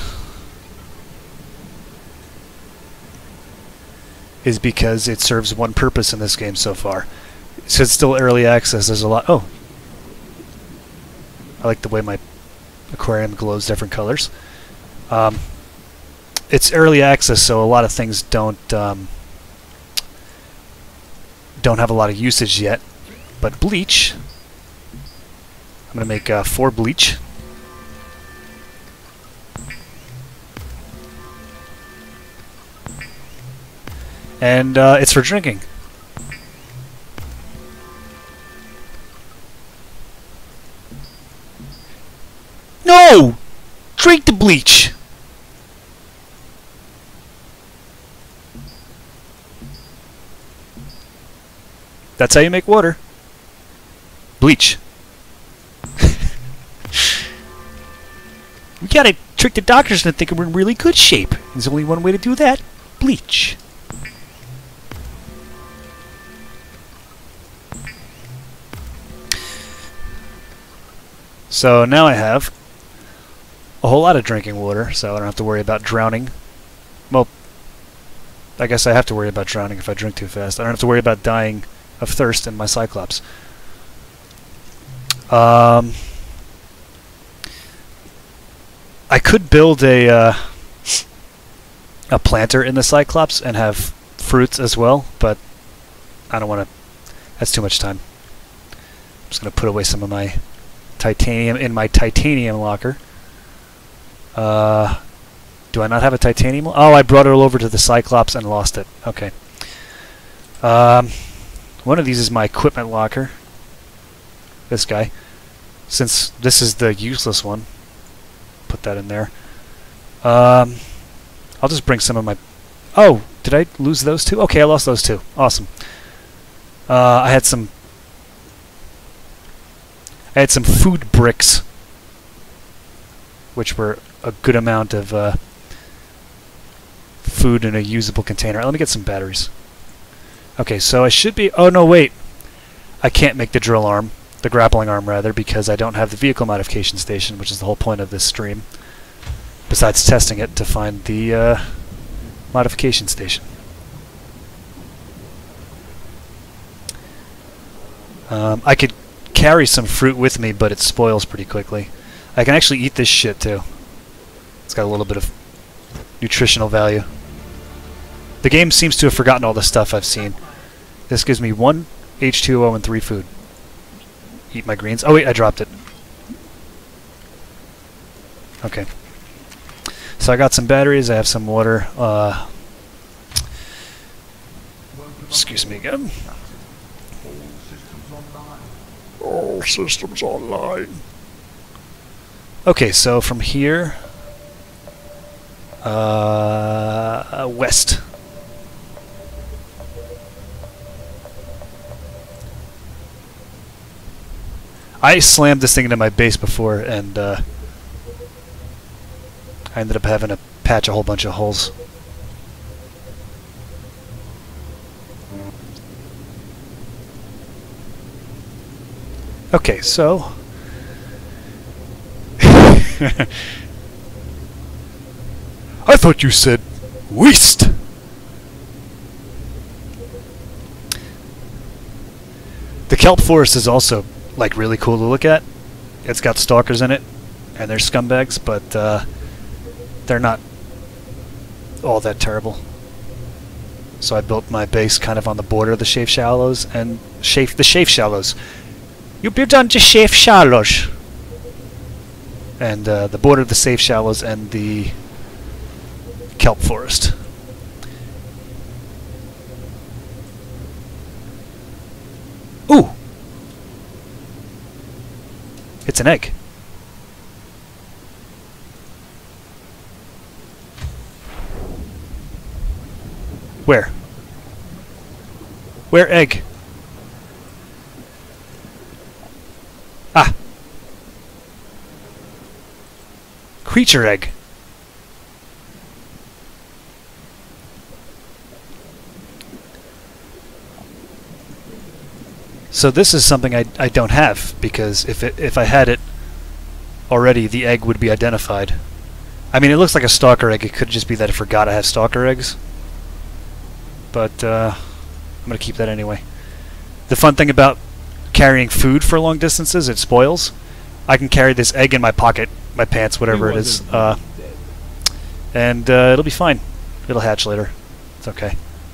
is because it serves one purpose in this game so far. So it's still early access. There's a lot. Oh, I like the way my aquarium glows different colors. Um, it's early access, so a lot of things don't um, don't have a lot of usage yet. But bleach, I'm going to make uh, four bleach. And uh, it's for drinking. No! Drink the bleach! That's how you make water. Bleach. We gotta trick the doctors into thinking we're in really good shape. There's only one way to do that. Bleach. So now I have a whole lot of drinking water, so I don't have to worry about drowning. Well, I guess I have to worry about drowning if I drink too fast. I don't have to worry about dying of thirst in my Cyclops. Um, I could build a uh, a planter in the Cyclops and have fruits as well, but I don't want to. That's too much time. I'm just going to put away some of my titanium in my titanium locker. Uh, do I not have a titanium? Oh, I brought it all over to the Cyclops and lost it. Okay. Um, one of these is my equipment locker. This guy. Since this is the useless one, put that in there. Um, I'll just bring some of my... Oh, did I lose those two? Okay, I lost those two. Awesome. Uh, I had some... I had some food bricks, which were a good amount of uh, food in a usable container. Let me get some batteries. Okay, so I should be... Oh, no, wait. I can't make the drill arm, the grappling arm, rather, because I don't have the vehicle modification station, which is the whole point of this stream, besides testing it to find the uh, modification station. Um, I could carry some fruit with me, but it spoils pretty quickly. I can actually eat this shit too. It's got a little bit of nutritional value. The game seems to have forgotten all the stuff I've seen. This gives me one H two O and three food. Eat my greens. Oh wait, I dropped it. Okay. So I got some batteries, I have some water. Uh, excuse me again. All systems online. Okay, so from here, uh, west. I slammed this thing into my base before, and uh, I ended up having to patch a whole bunch of holes. Okay, so... I thought you said waste! The kelp forest is also, like, really cool to look at. It's got stalkers in it, and they're scumbags, but uh, they're not all that terrible. So I built my base kind of on the border of the Shafe Shallows and Shafe the Shafe Shallows. You built on the Shafe Shallows. And uh, the border of the Safe Shallows and the kelp forest. Ooh! It's an egg. Where? Where egg? Ah. Creature egg. So this is something I, I don't have, because if it, if I had it already, the egg would be identified. I mean, it looks like a stalker egg. It could just be that I forgot I have stalker eggs. But uh, I'm going to keep that anyway. The fun thing about carrying food for long distances, it spoils. I can carry this egg in my pocket, my pants, whatever it is, uh, and uh, it'll be fine. It'll hatch later. It's okay.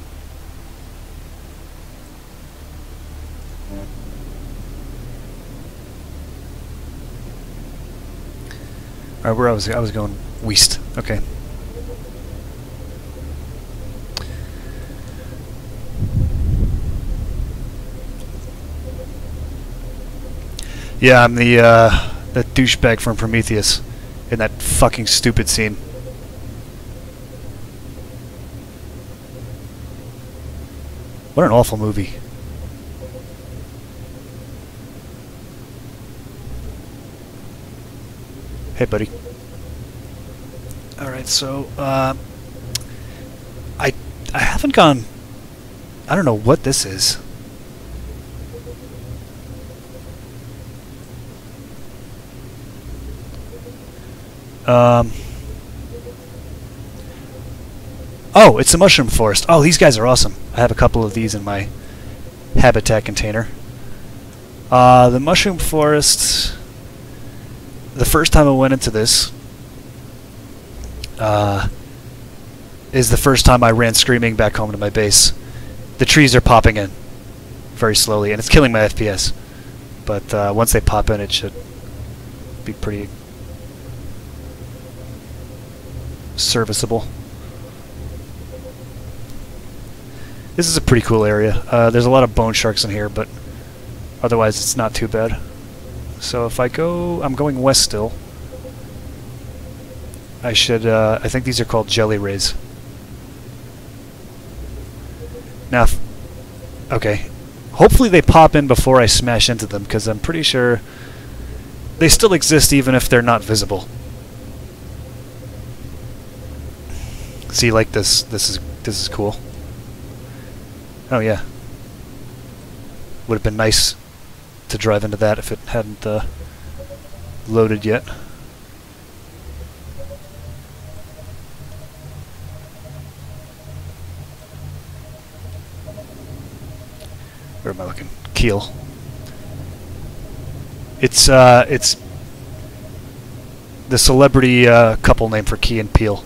All right, where I was, I was going west. Okay. Yeah, I'm the uh, that douchebag from Prometheus in that fucking stupid scene. What an awful movie. Hey, buddy. All right, so uh, I I haven't gone. I don't know what this is. Um, oh, it's a mushroom forest. Oh, these guys are awesome. I have a couple of these in my habitat container. Uh, the mushroom forest, the first time I went into this, uh, is the first time I ran screaming back home to my base. The trees are popping in very slowly, and it's killing my F P S. But uh, once they pop in, it should be pretty serviceable. This is a pretty cool area. Uh, there's a lot of bone sharks in here, but otherwise it's not too bad. So if I go, I'm going west still. I should, uh, I think these are called jelly rays. Now, if, okay, hopefully they pop in before I smash into them, because I'm pretty sure they still exist even if they're not visible. See, like this, this is this is cool. Oh yeah, would have been nice to drive into that if it hadn't uh, loaded yet. Where am I looking? Keel. It's uh, it's the celebrity uh, couple name for Key and Peele.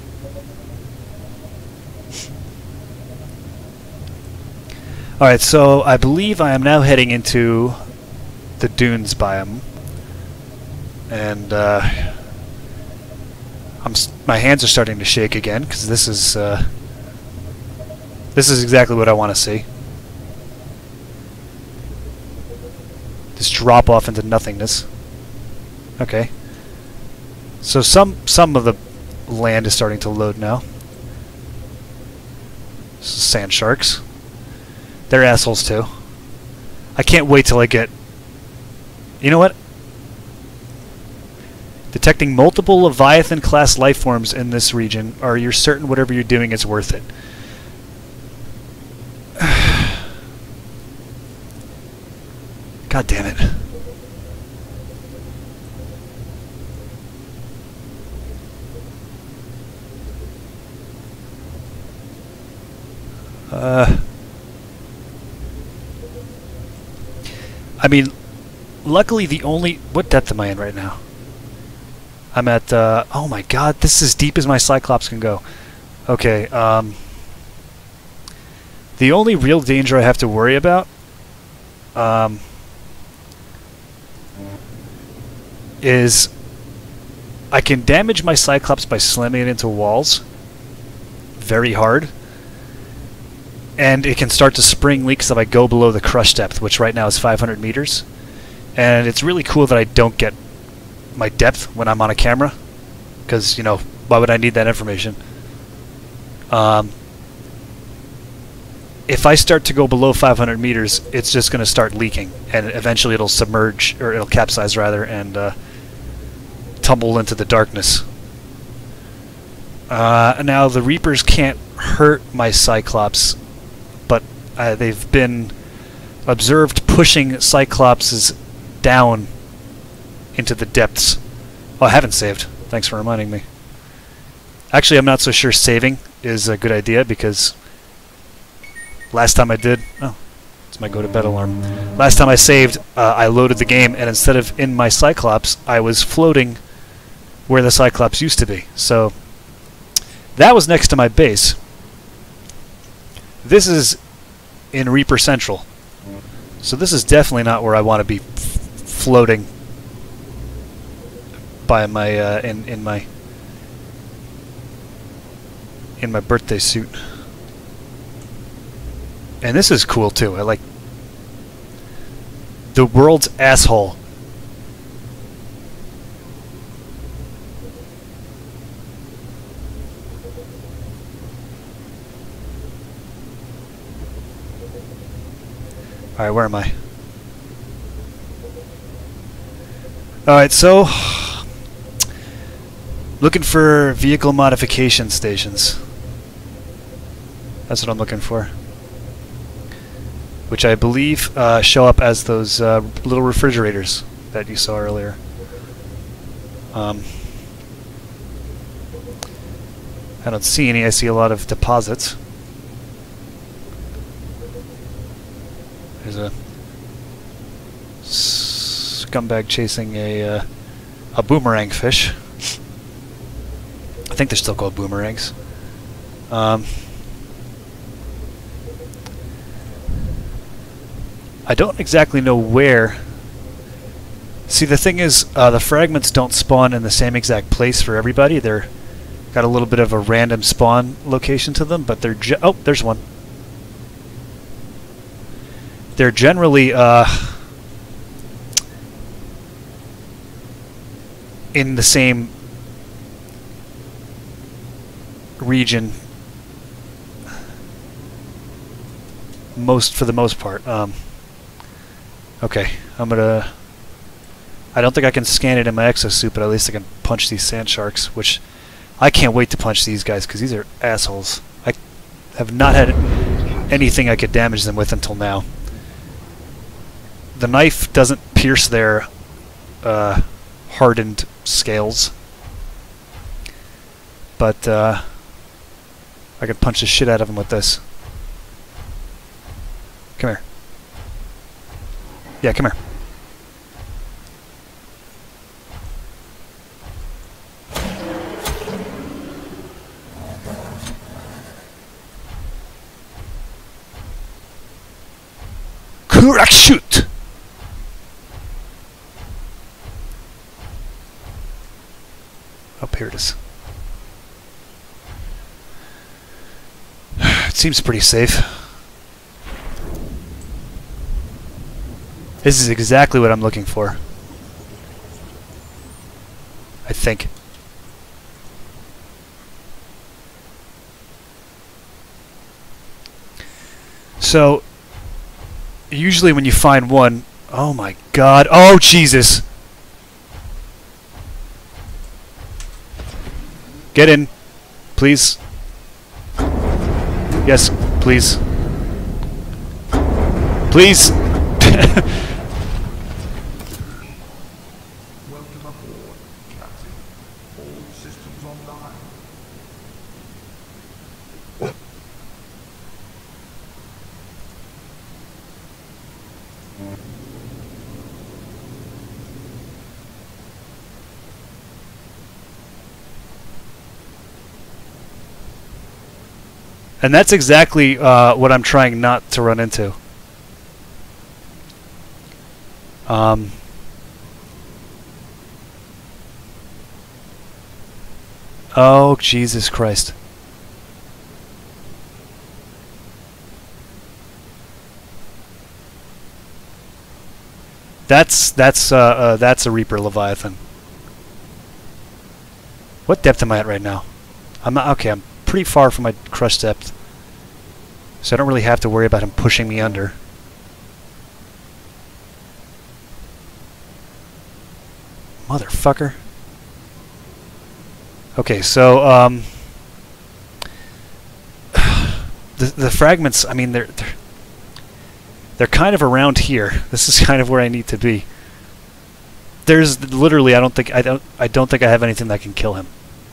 Alright, so I believe I am now heading into the dunes biome, and uh, I'm s my hands are starting to shake again, because this is uh, this is exactly what I want to see. Just drop off into nothingness. Okay. So some some of the land is starting to load now. Sand sharks. They're assholes too. I can't wait till I get... You know what? Detecting multiple Leviathan-class life forms in this region, or you're certain whatever you're doing is worth it. God damn it. Uh... I mean, luckily the only... What depth am I in right now? I'm at, uh... oh my god, this is as deep as my Cyclops can go. Okay, um... The only real danger I have to worry about um, is I can damage my Cyclops by slamming it into walls very hard, and it can start to spring leaks if I go below the crush depth, which right now is five hundred meters. And it's really cool that I don't get my depth when I'm on a camera, because, you know, why would I need that information? Um, if I start to go below five hundred meters, it's just going to start leaking, and eventually it'll submerge, or it'll capsize rather, and uh, tumble into the darkness. Uh, now the Reapers can't hurt my Cyclops, but uh, they've been observed pushing Cyclopses down into the depths. Oh, I haven't saved. Thanks for reminding me. Actually, I'm not so sure saving is a good idea, because last time I did... Oh, it's my go-to-bed alarm. Last time I saved, uh, I loaded the game, and instead of in my Cyclops, I was floating where the Cyclops used to be. So that was next to my base. This is in Reaper Central. So this is definitely not where I want to be f floating by my uh, in in my in my birthday suit. And this is cool too. I like the world's asshole. Alright, where am I? Alright, so looking for vehicle modification stations. That's what I'm looking for. Which I believe uh, show up as those uh, little refrigerators that you saw earlier. Um, I don't see any. I see a lot of deposits. There's a scumbag chasing a uh, a boomerang fish. I think they're still called boomerangs. Um, I don't exactly know where. See, the thing is, uh, the fragments don't spawn in the same exact place for everybody. They're got a little bit of a random spawn location to them, but they're ge oh, there's one. They're generally uh, in the same region, most for the most part. Um, okay, I'm gonna. I don't think I can scan it in my exosuit, but at least I can punch these sand sharks, which I can't wait to punch these guys because these are assholes. I have not had anything I could damage them with until now. The knife doesn't pierce their uh, hardened scales, but uh, I could punch the shit out of them with this. Come here. Yeah, come here. Correct shoot. Up here it is. It seems pretty safe. This is exactly what I'm looking for. I think. So, usually when you find one... Oh my god. Oh, Jesus! Get in. Please. Yes, please. Please! Welcome aboard, Captain. All systems online. And that's exactly uh, what I'm trying not to run into. Um, oh, Jesus Christ. That's that's uh, uh, that's a Reaper Leviathan. What depth am I at right now? I'm not, okay. I'm pretty far from my crush depth, so I don't really have to worry about him pushing me under. Motherfucker. Okay, so um, the the fragments. I mean, they're they're. They're kind of around here. This is kind of where I need to be. There's literally, I don't think I don't I don't think I have anything that can kill him.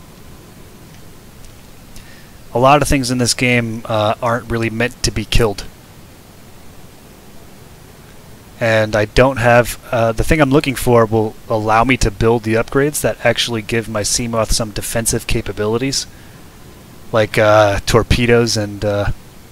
A lot of things in this game uh, aren't really meant to be killed. And I don't have uh, the thing I'm looking for will allow me to build the upgrades that actually give my Seamoth some defensive capabilities, like uh, torpedoes and uh,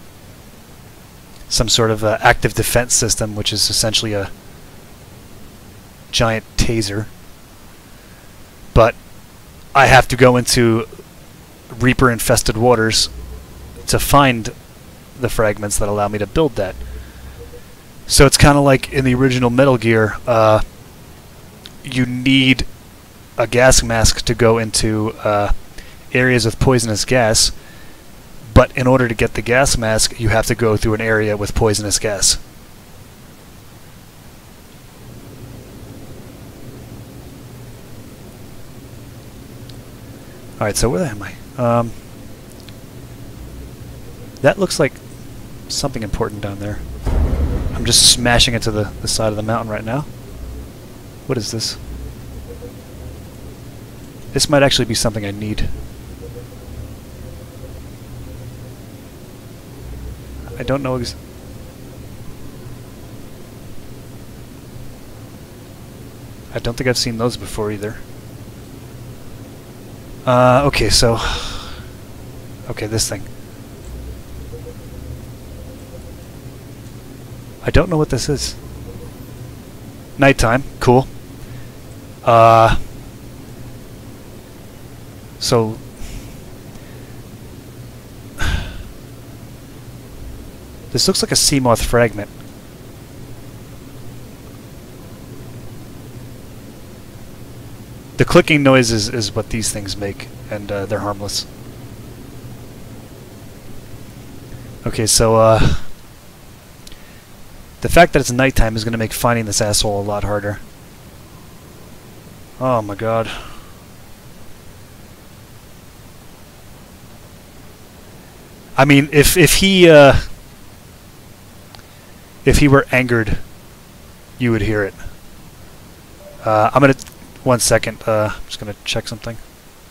some sort of uh, active defense system, which is essentially a giant taser. But I have to go into Reaper-infested waters to find the fragments that allow me to build that. So it's kind of like in the original Metal Gear, uh, you need a gas mask to go into uh, areas with poisonous gas. But in order to get the gas mask, you have to go through an area with poisonous gas. Alright, so where the hell am I? Um, that looks like something important down there. I'm just smashing into the, the side of the mountain right now. What is this? This might actually be something I need. I don't know ex I don't think I've seen those before either. Uh, okay, so... Okay, this thing. I don't know what this is. Nighttime, cool. Uh... So... This looks like a Seamoth fragment. The clicking noise is, is what these things make, and uh, they're harmless. Okay, so uh, the fact that it's nighttime is going to make finding this asshole a lot harder. Oh my god. I mean, if if he uh, if he were angered, you would hear it. Uh, I'm gonna. One second, uh, I'm just gonna check something.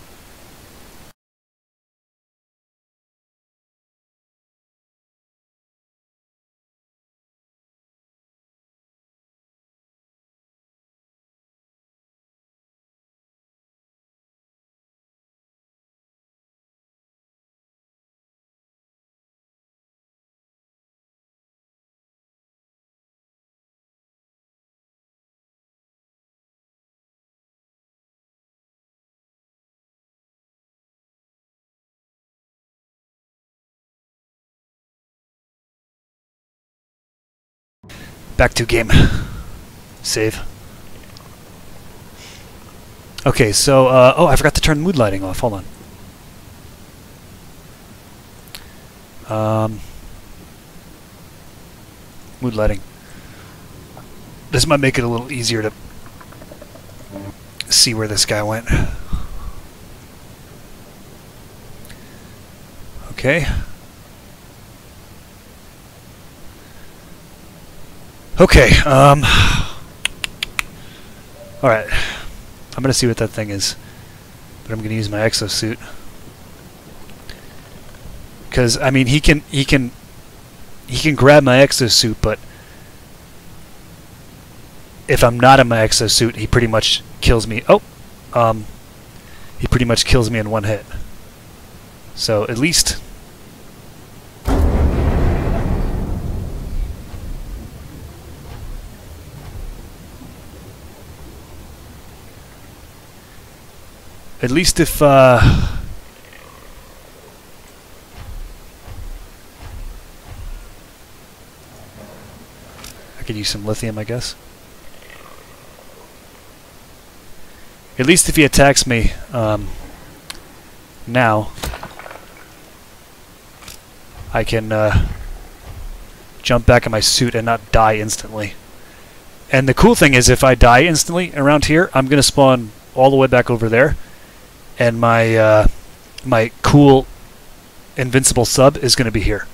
Back to game. Save. Okay, so, uh, oh, I forgot to turn mood lighting off. Hold on. Um, mood lighting. This might make it a little easier to see where this guy went. Okay. Okay, um... Alright. I'm gonna see what that thing is. But I'm gonna use my exosuit. Because, I mean, he can... He can... He can grab my exosuit, but... If I'm not in my exosuit, he pretty much kills me. Oh! Um... He pretty much kills me in one hit. So, at least... At least if, uh... I could use some lithium, I guess. At least if he attacks me, um... now... I can, uh... jump back in my suit and not die instantly. And the cool thing is, if I die instantly around here, I'm gonna spawn all the way back over there, and my uh, my cool invincible sub is gonna be here.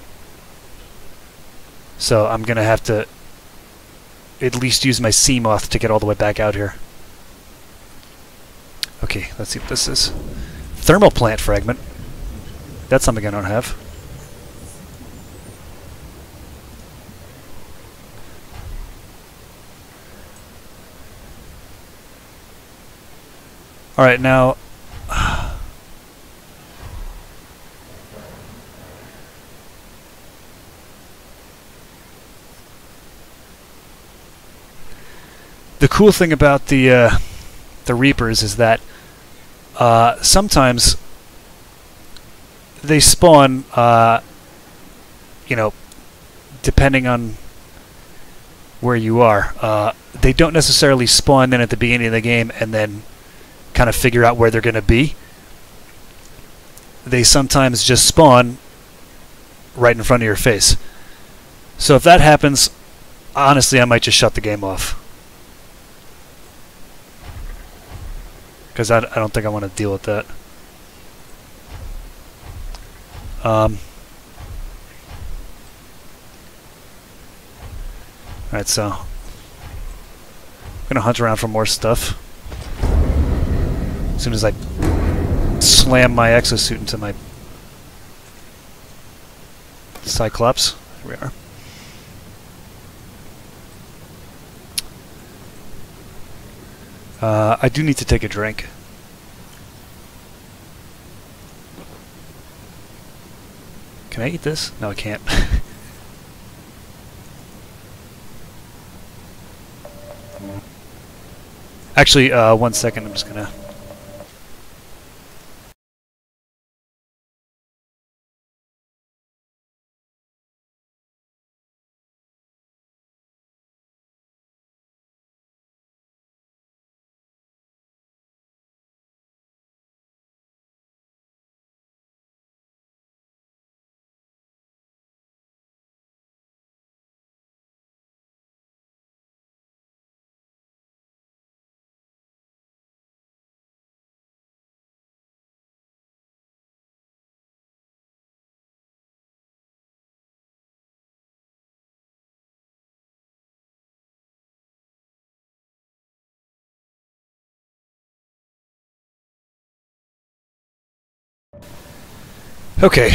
So I'm gonna have to at least use my sea moth to get all the way back out here. Okay, let's see what this is. Thermal plant fragment. That's something I don't have. Alright, now... the cool thing about the uh, the Reapers is that uh, sometimes they spawn, uh, you know, depending on where you are. Uh, they don't necessarily spawn in at the beginning of the game and then kind of figure out where they're going to be. They sometimes just spawn right in front of your face. So if that happens, honestly, I might just shut the game off. Because I, I don't think I want to deal with that. Um, Alright, so I'm going to hunt around for more stuff. As soon as I slam my exosuit into my Cyclops. Here we are. Uh, I do need to take a drink. Can I eat this? No, I can't. Actually, uh, one second, I'm just gonna... Okay.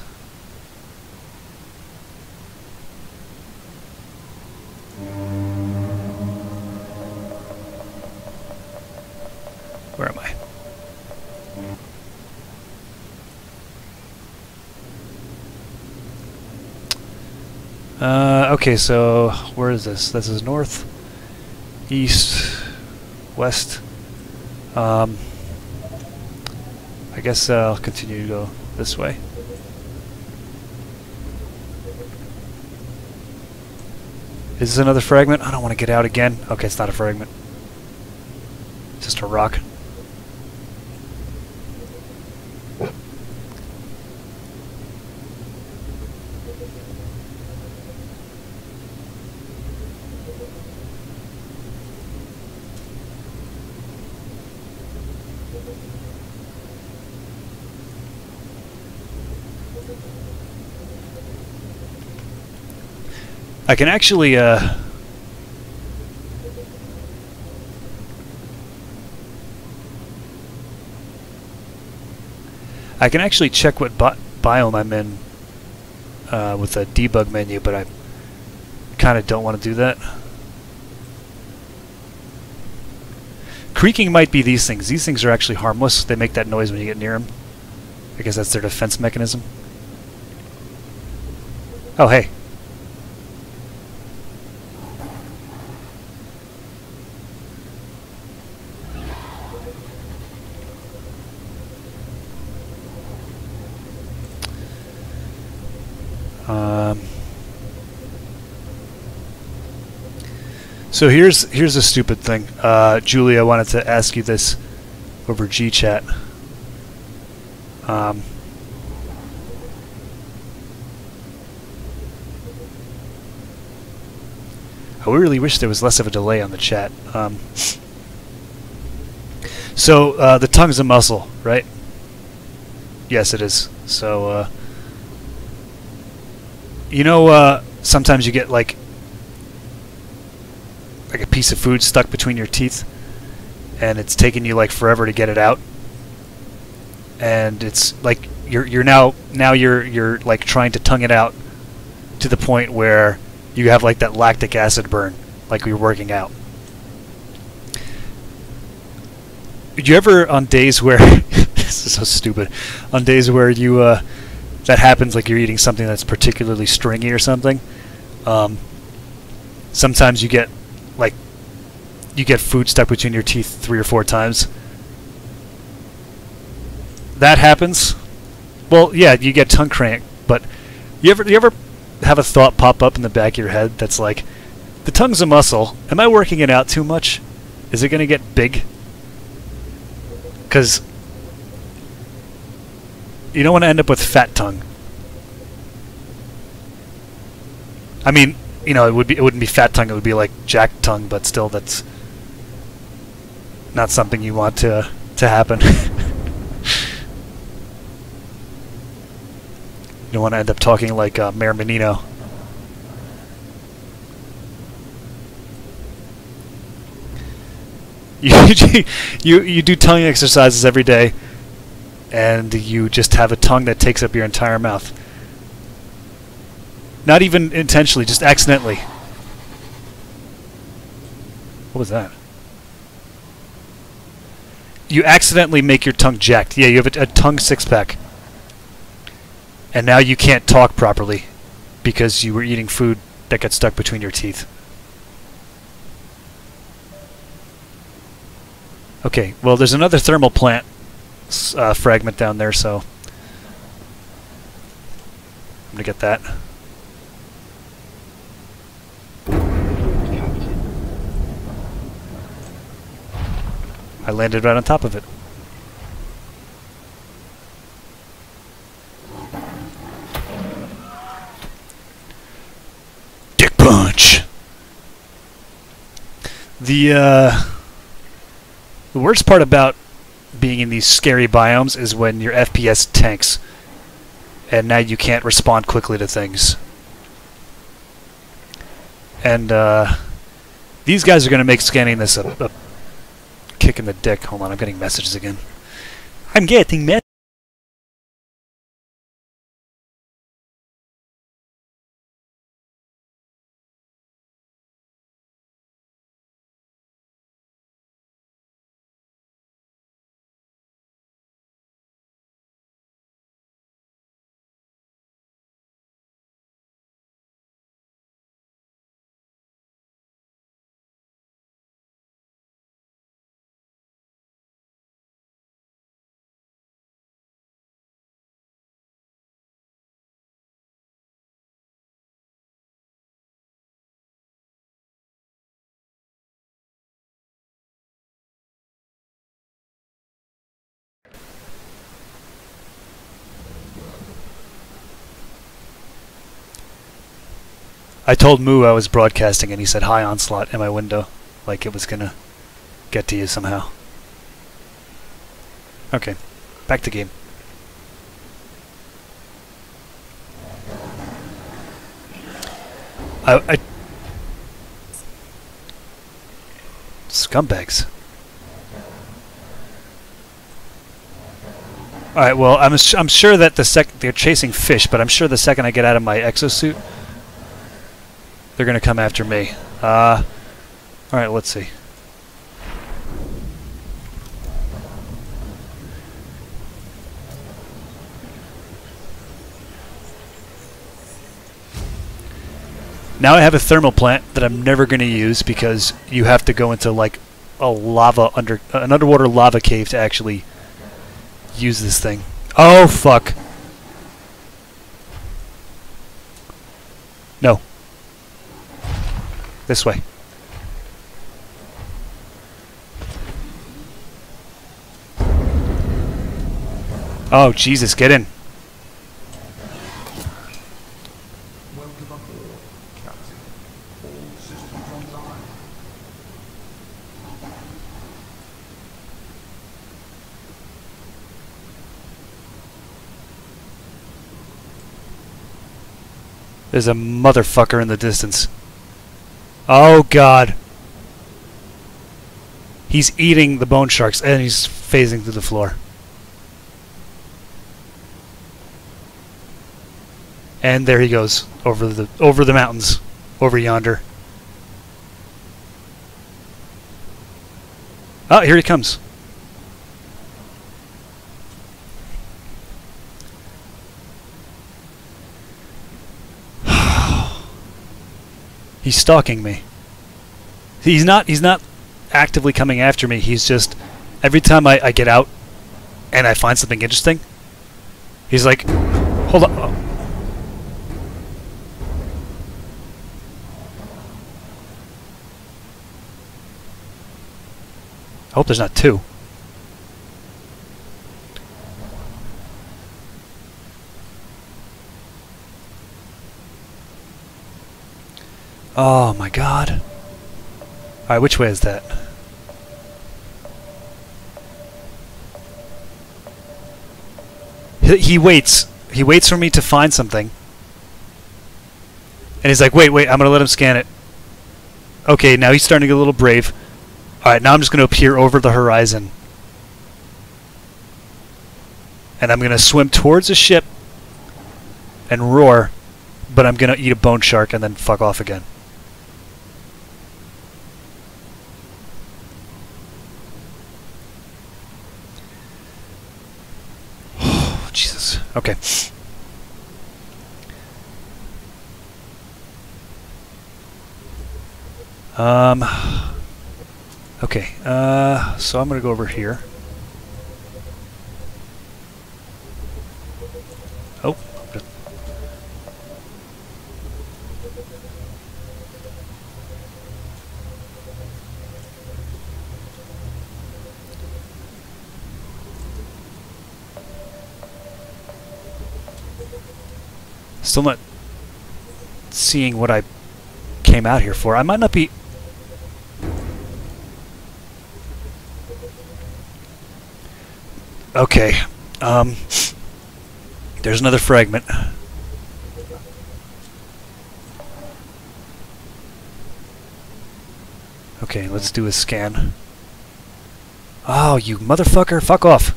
Where am I? Uh, okay, so where is this? This is north, east, west. Um, I guess uh, I'll continue to go this way. Is this another fragment? I don't want to get out again. Okay, it's not a fragment. It's just a rock. I can actually, uh... I can actually check what bi biome I'm in uh, with the debug menu, but I kind of don't want to do that. Creaking might be these things. These things are actually harmless. They make that noise when you get near them. I guess that's their defense mechanism. Oh, hey. Um, so here's here's a stupid thing. Uh, Julie, I wanted to ask you this over G chat. Um, I really wish there was less of a delay on the chat. Um, so uh, the tongue's a muscle, right? Yes, it is. So. Uh, You know, uh, sometimes you get like like a piece of food stuck between your teeth, and it's taking you like forever to get it out, and it's like you're you're now now you're you're like trying to tongue it out to the point where you have like that lactic acid burn, like you're working out. Did you ever, on days where this is so stupid, on days where you uh, that happens, like you're eating something that's particularly stringy or something, um, sometimes you get like you get food stuck between your teeth three or four times. That happens. Well, yeah, you get tongue cramp, but you ever you ever have a thought pop up in the back of your head that's like, the tongue's a muscle. Am I working it out too much? Is it going to get big? Because you don't want to end up with fat tongue. I mean, you know, it would be it wouldn't be fat tongue, it would be like jack tongue, but still that's not something you want to to happen. You don't want to end up talking like uh, Mayor Menino. You, you you do tongue exercises every day, and you just have a tongue that takes up your entire mouth. Not even intentionally, just accidentally. What was that? You accidentally make your tongue jacked. Yeah, you have a, a tongue six-pack. And now you can't talk properly because you were eating food that got stuck between your teeth. Okay, well, there's another thermal plant uh, fragment down there, so I'm going to get that. I landed right on top of it. Dick punch! The, uh... The worst part about being in these scary biomes is when your F P S tanks, and now you can't respond quickly to things. And uh, these guys are going to make scanning this a, a kick in the dick. Hold on, I'm getting messages again. I'm getting messages. I told Moo I was broadcasting, and he said hi Onslaught in my window, like it was gonna get to you somehow. Okay, back to game. I, I scumbags. All right, well, I'm I'm sure that the sec they're chasing fish, but I'm sure the second I get out of my exosuit, they're gonna come after me. Uh, all right, let's see. Now I have a thermal plant that I'm never gonna use because you have to go into like a lava under uh, an underwater lava cave to actually use this thing. Oh fuck! This way. Oh, Jesus, get in. Welcome aboard, Captain. All systems online. There's a motherfucker in the distance. Oh, God. He's eating the bone sharks, and he's phasing through the floor. And there he goes, over the over the mountains, over yonder. Oh, here he comes. He's stalking me. He's not he's not actively coming after me. He's just, every time I, I get out and I find something interesting, he's like, hold on. Oh. I hope there's not two. Oh my God. Alright, which way is that? He, he waits. He waits for me to find something. And he's like, wait, wait, I'm going to let him scan it. Okay, now he's starting to get a little brave. Alright, now I'm just going to appear over the horizon. And I'm going to swim towards the ship and roar, but I'm going to eat a bone shark and then fuck off again. Oh, Jesus. Okay. Um... Okay, uh, so I'm going to go over here. Oh. Still not seeing what I came out here for. I might not be... Okay, um, there's another fragment. Okay, let's do a scan. Oh, you motherfucker, fuck off.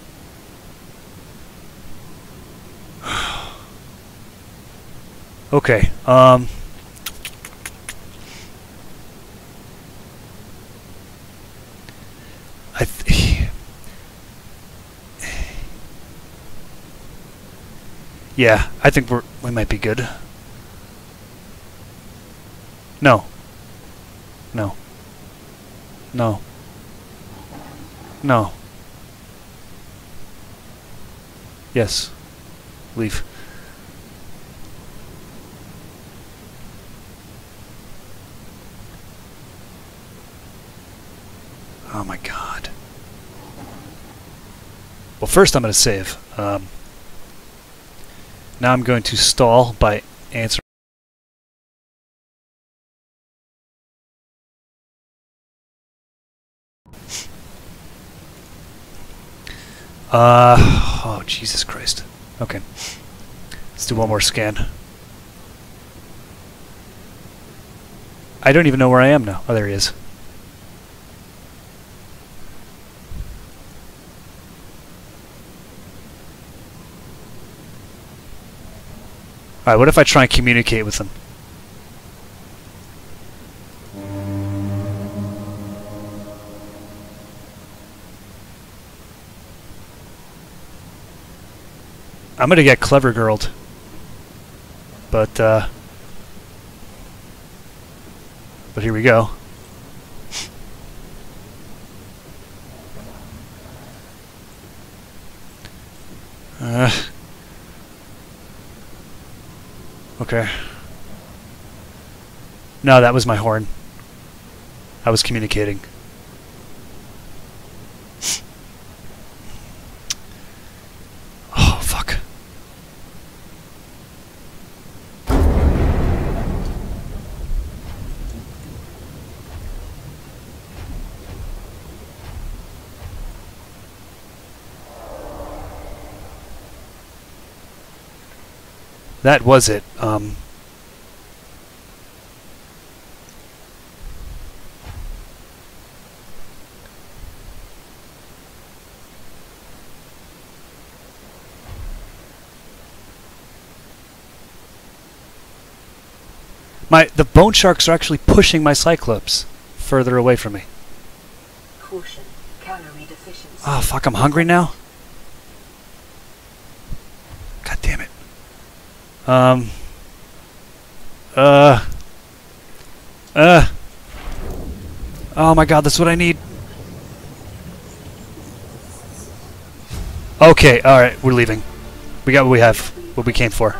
Okay, um... I th Yeah, I think we're we might be good. No. No. No. No. Yes. Leave. Oh my God. Well, first I'm going to save. Um, now I'm going to stall by answering. Uh, oh, Jesus Christ. Okay. Let's do one more scan. I don't even know where I am now. Oh, there he is. Alright, what if I try and communicate with him? I'm gonna get clever girled. But, uh... But here we go. Uh... Okay. No, that was my horn. I was communicating. Oh, fuck. That was it. Um... My the bone sharks are actually pushing my cyclops further away from me. Caution, calorie deficiency. Oh fuck! I'm hungry now. God damn it. Um. Uh. Uh. Oh my god! That's what I need. Okay. All right. We're leaving. We got what we have. What we came for.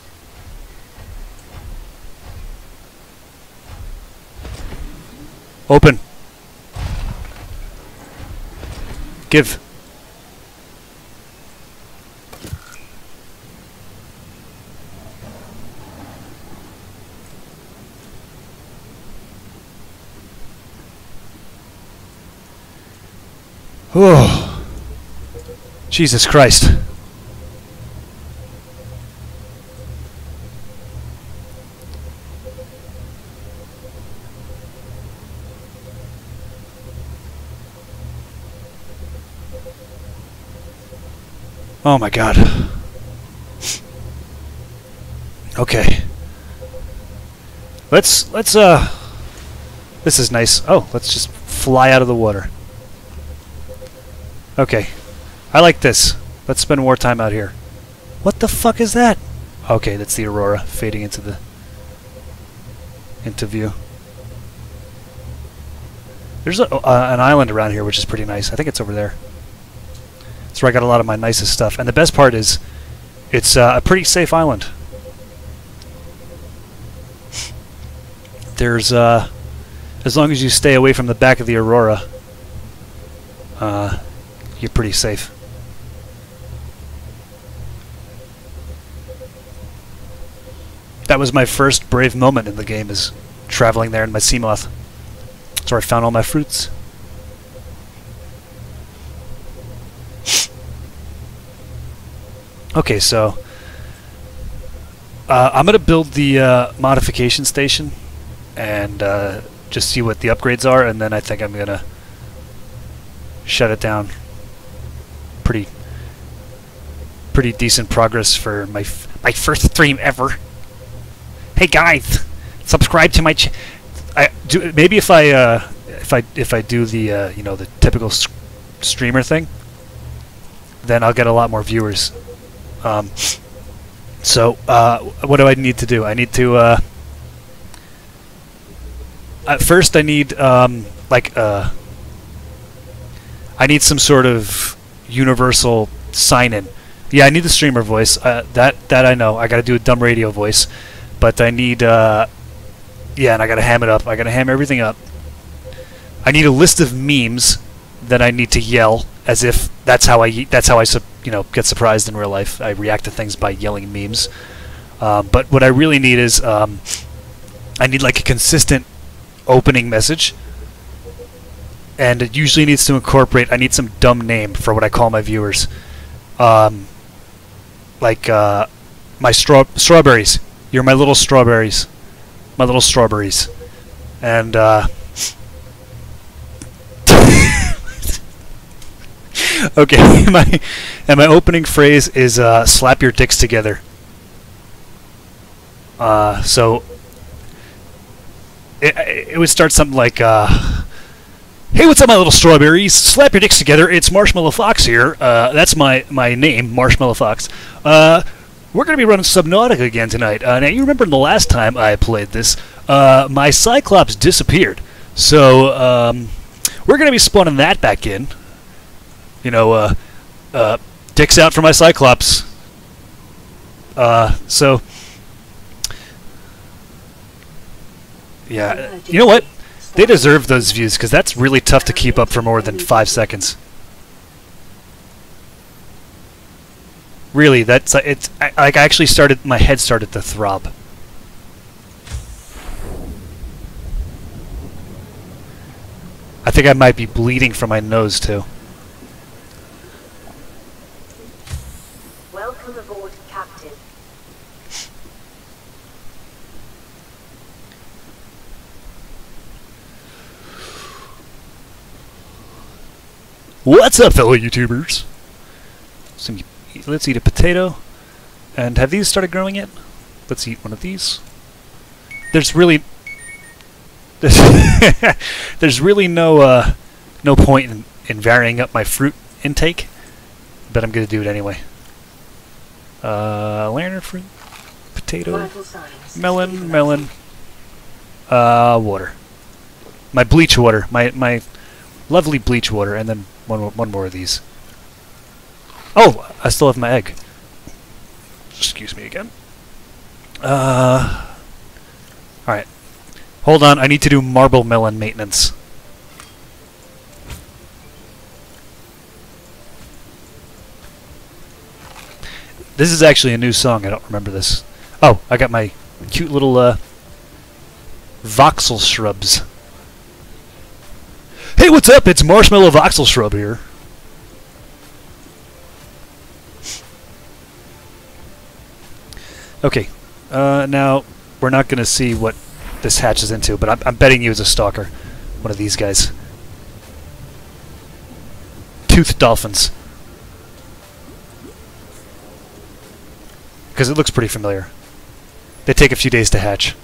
Open. Give. Oh. Jesus Christ. Oh my god. Okay. Let's let's uh this is nice. Oh, let's just fly out of the water. Okay. I like this. Let's spend more time out here. What the fuck is that? Okay, that's the aurora fading into the into view. There's a, uh, an island around here which is pretty nice. I think it's over there. That's where I got a lot of my nicest stuff. And the best part is, it's uh, a pretty safe island. There's, uh, as long as you stay away from the back of the aurora, uh, you're pretty safe. That was my first brave moment in the game, is traveling there in my Seamoth. That's where I found all my fruits. Okay, so uh, I'm going to build the uh, modification station and uh, just see what the upgrades are, and then I think I'm going to shut it down. Pretty pretty decent progress for my f my first stream ever. Hey guys, subscribe to my ch I do maybe if I uh, if I if I do the uh, you know, the typical s streamer thing, then I'll get a lot more viewers. Um, so, uh, what do I need to do? I need to, uh, at first I need, um, like, uh, I need some sort of universal sign-in. Yeah, I need the streamer voice. Uh, that, that I know. I gotta do a dumb radio voice. But I need, uh, yeah, and I gotta ham it up. I gotta ham everything up. I need a list of memes that I need to yell as if that's how I, that's how I, you know, get surprised in real life. I react to things by yelling memes. Um, but what I really need is, um, I need like a consistent opening message. And it usually needs to incorporate, I need some dumb name for what I call my viewers. Um, like, uh, my straw strawberries. You're my little strawberries. My little strawberries. And, uh... okay, my and my opening phrase is uh, slap your dicks together. Uh, so it, it would start something like, uh, hey, what's up, my little strawberries? Slap your dicks together. It's Marshmallow Fox here. Uh, that's my my name, Marshmallow Fox. Uh, we're gonna be running Subnautica again tonight. Uh, now you remember the last time I played this, uh, my Cyclops disappeared. So um, we're gonna be spawning that back in. You know, uh, uh, dicks out for my Cyclops. Uh, so, Yeah, you know what? They deserve those views, because that's really tough to keep up for more than five seconds. Really, that's it's I, like I actually started, my head started to throb. I think I might be bleeding from my nose too. Welcome aboard, Captain. What's up, fellow YouTubers? Some, let's eat a potato. And have these started growing yet? Let's eat one of these. There's really... There's really no uh, no point in, in varying up my fruit intake, but I'm going to do it anyway. Uh, lantern fruit, potato, melon, melon, uh, water. My bleach water, my my lovely bleach water, and then one more, one more of these. Oh, I still have my egg. Excuse me again. Uh, all right. Hold on, I need to do marble melon maintenance. This is actually a new song, I don't remember this. Oh, I got my cute little uh, voxel shrubs. Hey, what's up? It's Marshmallow Voxel Shrub here. Okay, uh, now we're not going to see what this hatches into, but I'm, I'm betting you it's a stalker. One of these guys. Toothed dolphins. Because it looks pretty familiar. They take a few days to hatch.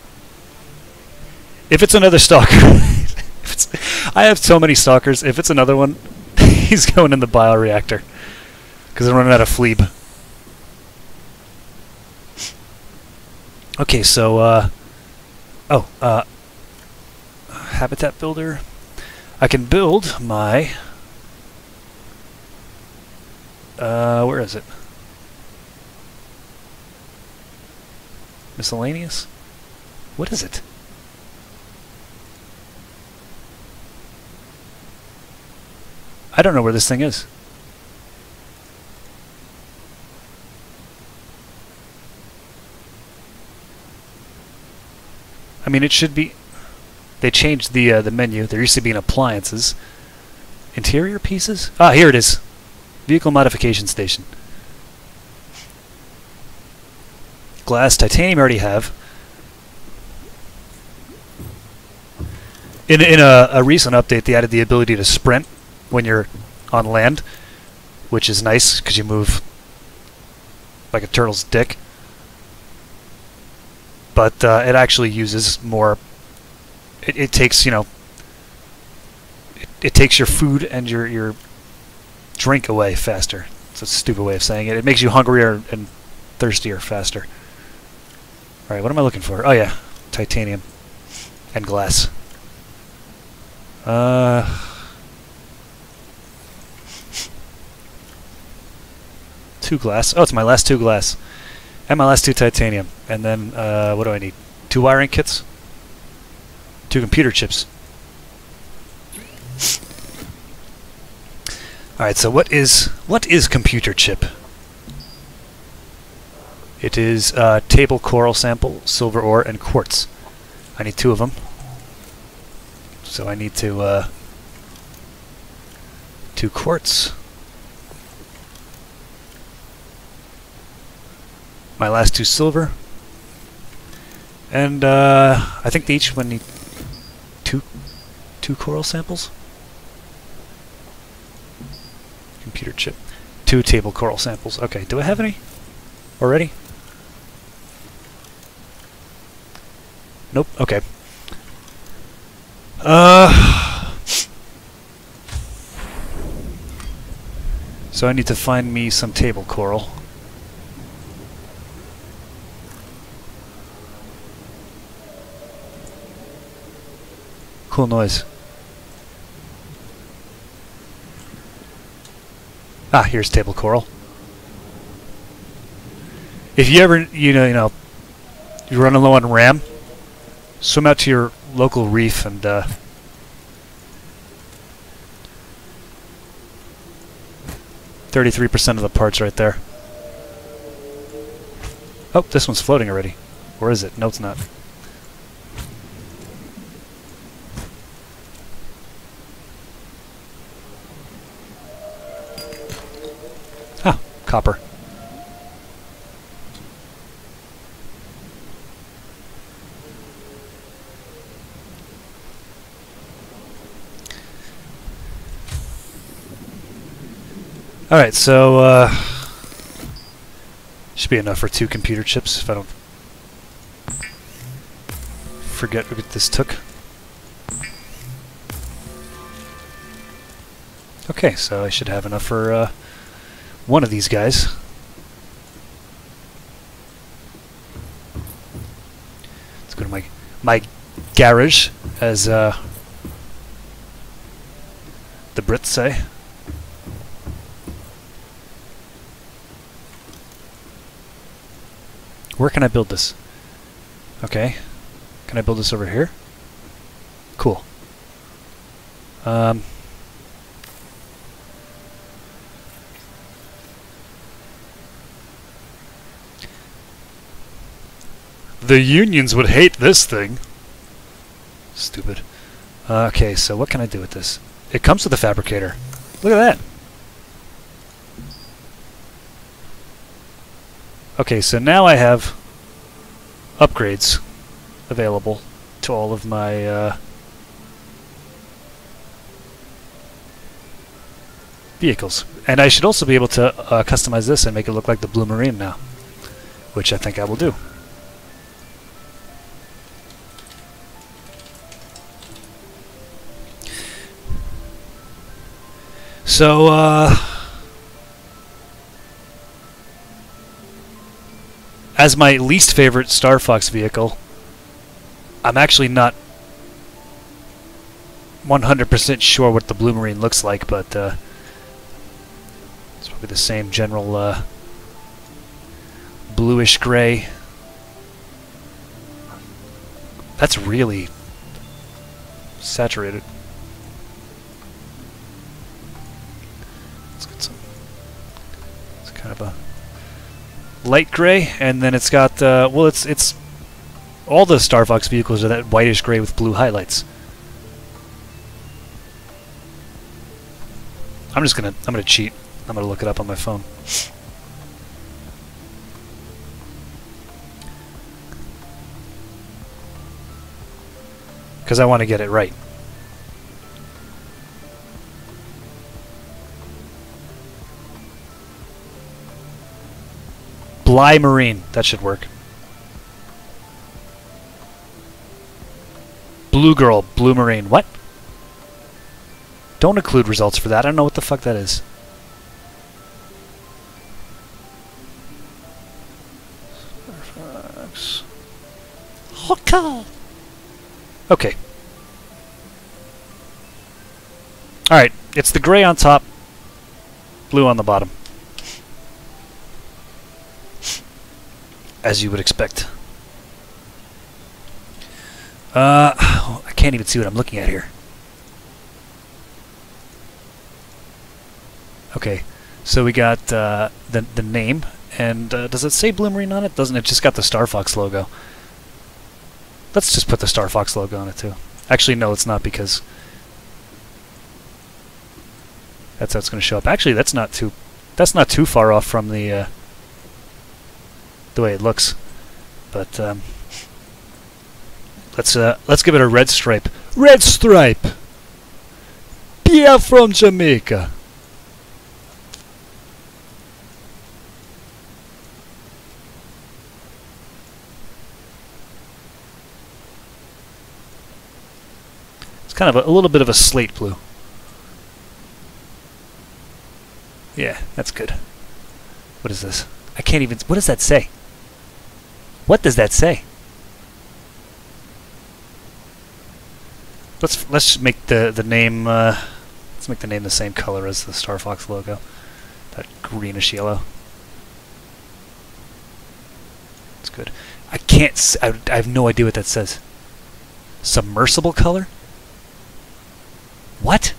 If it's another stalker... if it's, I have so many stalkers. If it's another one, he's going in the bioreactor. Because I'm running out of phlebe. Okay, so, uh... Oh, uh, habitat builder. I can build my, uh, where is it? Miscellaneous? What is it? I don't know where this thing is. I mean, it should be... They changed the uh, the menu. There used to be an appliances. Interior pieces? Ah, here it is. Vehicle modification station. Glass, titanium I already have. In, in a, a recent update, they added the ability to sprint when you're on land, which is nice, because you move like a turtle's dick. But uh, it actually uses more. It, it takes, you know, it, it takes your food and your your drink away faster. It's a stupid way of saying it. It makes you hungrier and thirstier faster. All right, what am I looking for? Oh yeah, titanium and glass. Uh, two glass. Oh, it's my last two glass. And my last two titanium. And then, uh, what do I need? Two wiring kits? Two computer chips. Alright, so what is what is computer chip? It is uh, table coral sample, silver ore, and quartz. I need two of them. So I need to, uh, two quartz. My last two silver, and uh, I think they each one need two two coral samples. Computer chip, two table coral samples. Okay, do I have any already? Nope. Okay. Uh, so I need to find me some table coral. Cool noise. Ah, here's table coral. If you ever, you know, you know, you're running low on RAM, swim out to your local reef and uh, thirty-three percent of the parts right there. Oh, this one's floating already. Or is it? No, it's not. Ah, copper. Alright, so uh, should be enough for two computer chips if I don't forget what this took. Okay, so I should have enough for uh, one of these guys. Let's go to my my garage, as uh, the Brits say. Where can I build this? Okay. Can I build this over here? Cool. Um, the unions would hate this thing. Stupid. Uh, okay, so what can I do with this? It comes with a fabricator. Look at that. Okay, so now I have upgrades available to all of my uh, vehicles. And I should also be able to uh, customize this and make it look like the Blue Marine now, which I think I will do. So, uh... as my least favorite Star Fox vehicle, I'm actually not one hundred percent sure what the Blue Marine looks like, but uh, it's probably the same general uh, bluish gray. That's really saturated. Let's get some. It's kind of a light gray, and then it's got uh, well, it's it's all the Star Fox vehicles are that whitish gray with blue highlights. I'm just gonna I'm gonna cheat. I'm gonna look it up on my phone. Because I want to get it right. Bly Marine. That should work. Blue Girl. Blue Marine. What? Don't include results for that. I don't know what the fuck that is. Okay. Alright. It's the gray on top, blue on the bottom. As you would expect. Uh, I can't even see what I'm looking at here. Okay, so we got uh, the the name, and uh, does it say Blue Marine on it? Doesn't it? Just got the Star Fox logo. Let's just put the Star Fox logo on it too. Actually, no, it's not, because that's how it's going to show up. Actually, that's not too that's not too far off from the uh, the way it looks. But um, let's uh, let's give it a red stripe. Red stripe. Beer from Jamaica. It's kind of a, a little bit of a slate blue. Yeah, that's good. What is this? I can't even... What does that say? What does that say? Let's let's make the the name. Uh, let's make the name the same color as the Star Fox logo. That greenish yellow. That's good. I can't. S I, I have no idea what that says. Submersible color? What?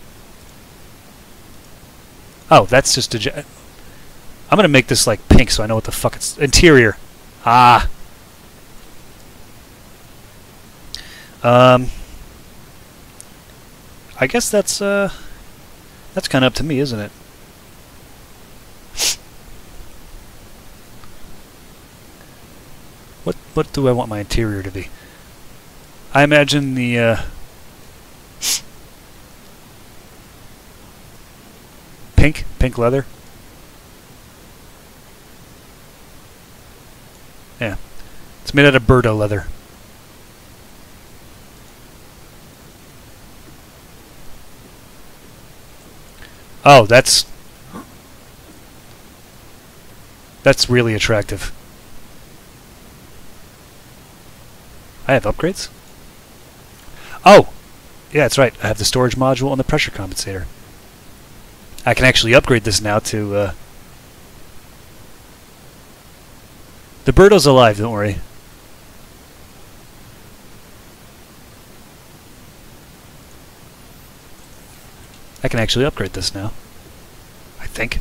Oh, that's just a... I'm gonna make this like pink so I know what the fuck it's... Interior. Ah. Um... I guess that's, uh... That's kind of up to me, isn't it? What what do I want my interior to be? I imagine the uh, pink, pink leather. Yeah, it's made out of Burda leather. Oh, that's that's really attractive. I have upgrades? Oh! Yeah, that's right. I have the storage module and the pressure compensator. I can actually upgrade this now to... Uh... The Birdo's alive, don't worry. I can actually upgrade this now. I think.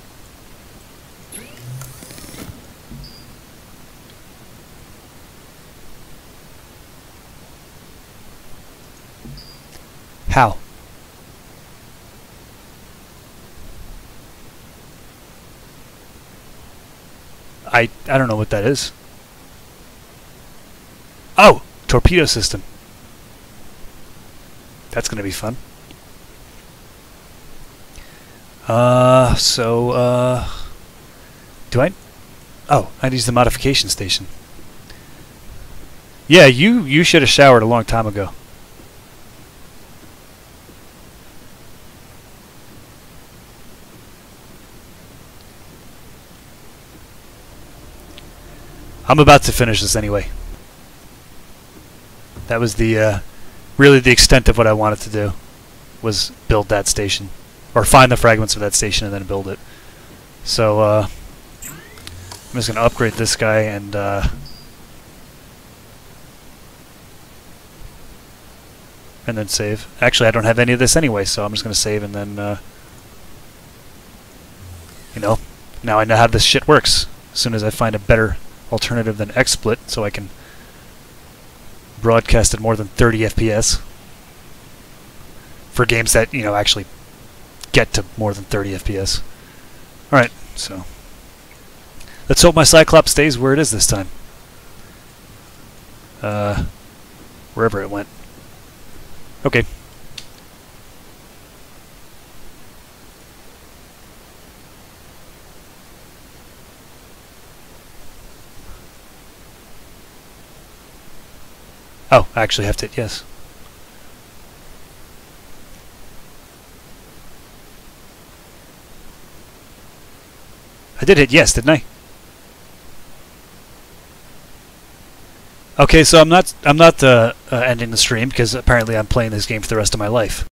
How? I I don't know what that is. Oh! Torpedo system. That's gonna be fun. Uh, so, uh... Do I... Oh, I use the modification station. Yeah, you, you should have showered a long time ago. I'm about to finish this anyway. That was the, uh, really the extent of what I wanted to do, was build that station. Or find the fragments of that station and then build it. So, uh, I'm just going to upgrade this guy and, uh, and then save. Actually, I don't have any of this anyway, so I'm just going to save and then, uh, you know, now I know how this shit works. As soon as I find a better alternative than XSplit, so I can broadcast at more than thirty F P S for games that, you know, actually get to more than thirty F P S. Alright, so let's hope my Cyclops stays where it is this time. Uh, wherever it went. Okay. Oh, I actually have to hit yes. I did hit yes, didn't I? Okay, so I'm not I'm not uh, uh, ending the stream because apparently I'm playing this game for the rest of my life.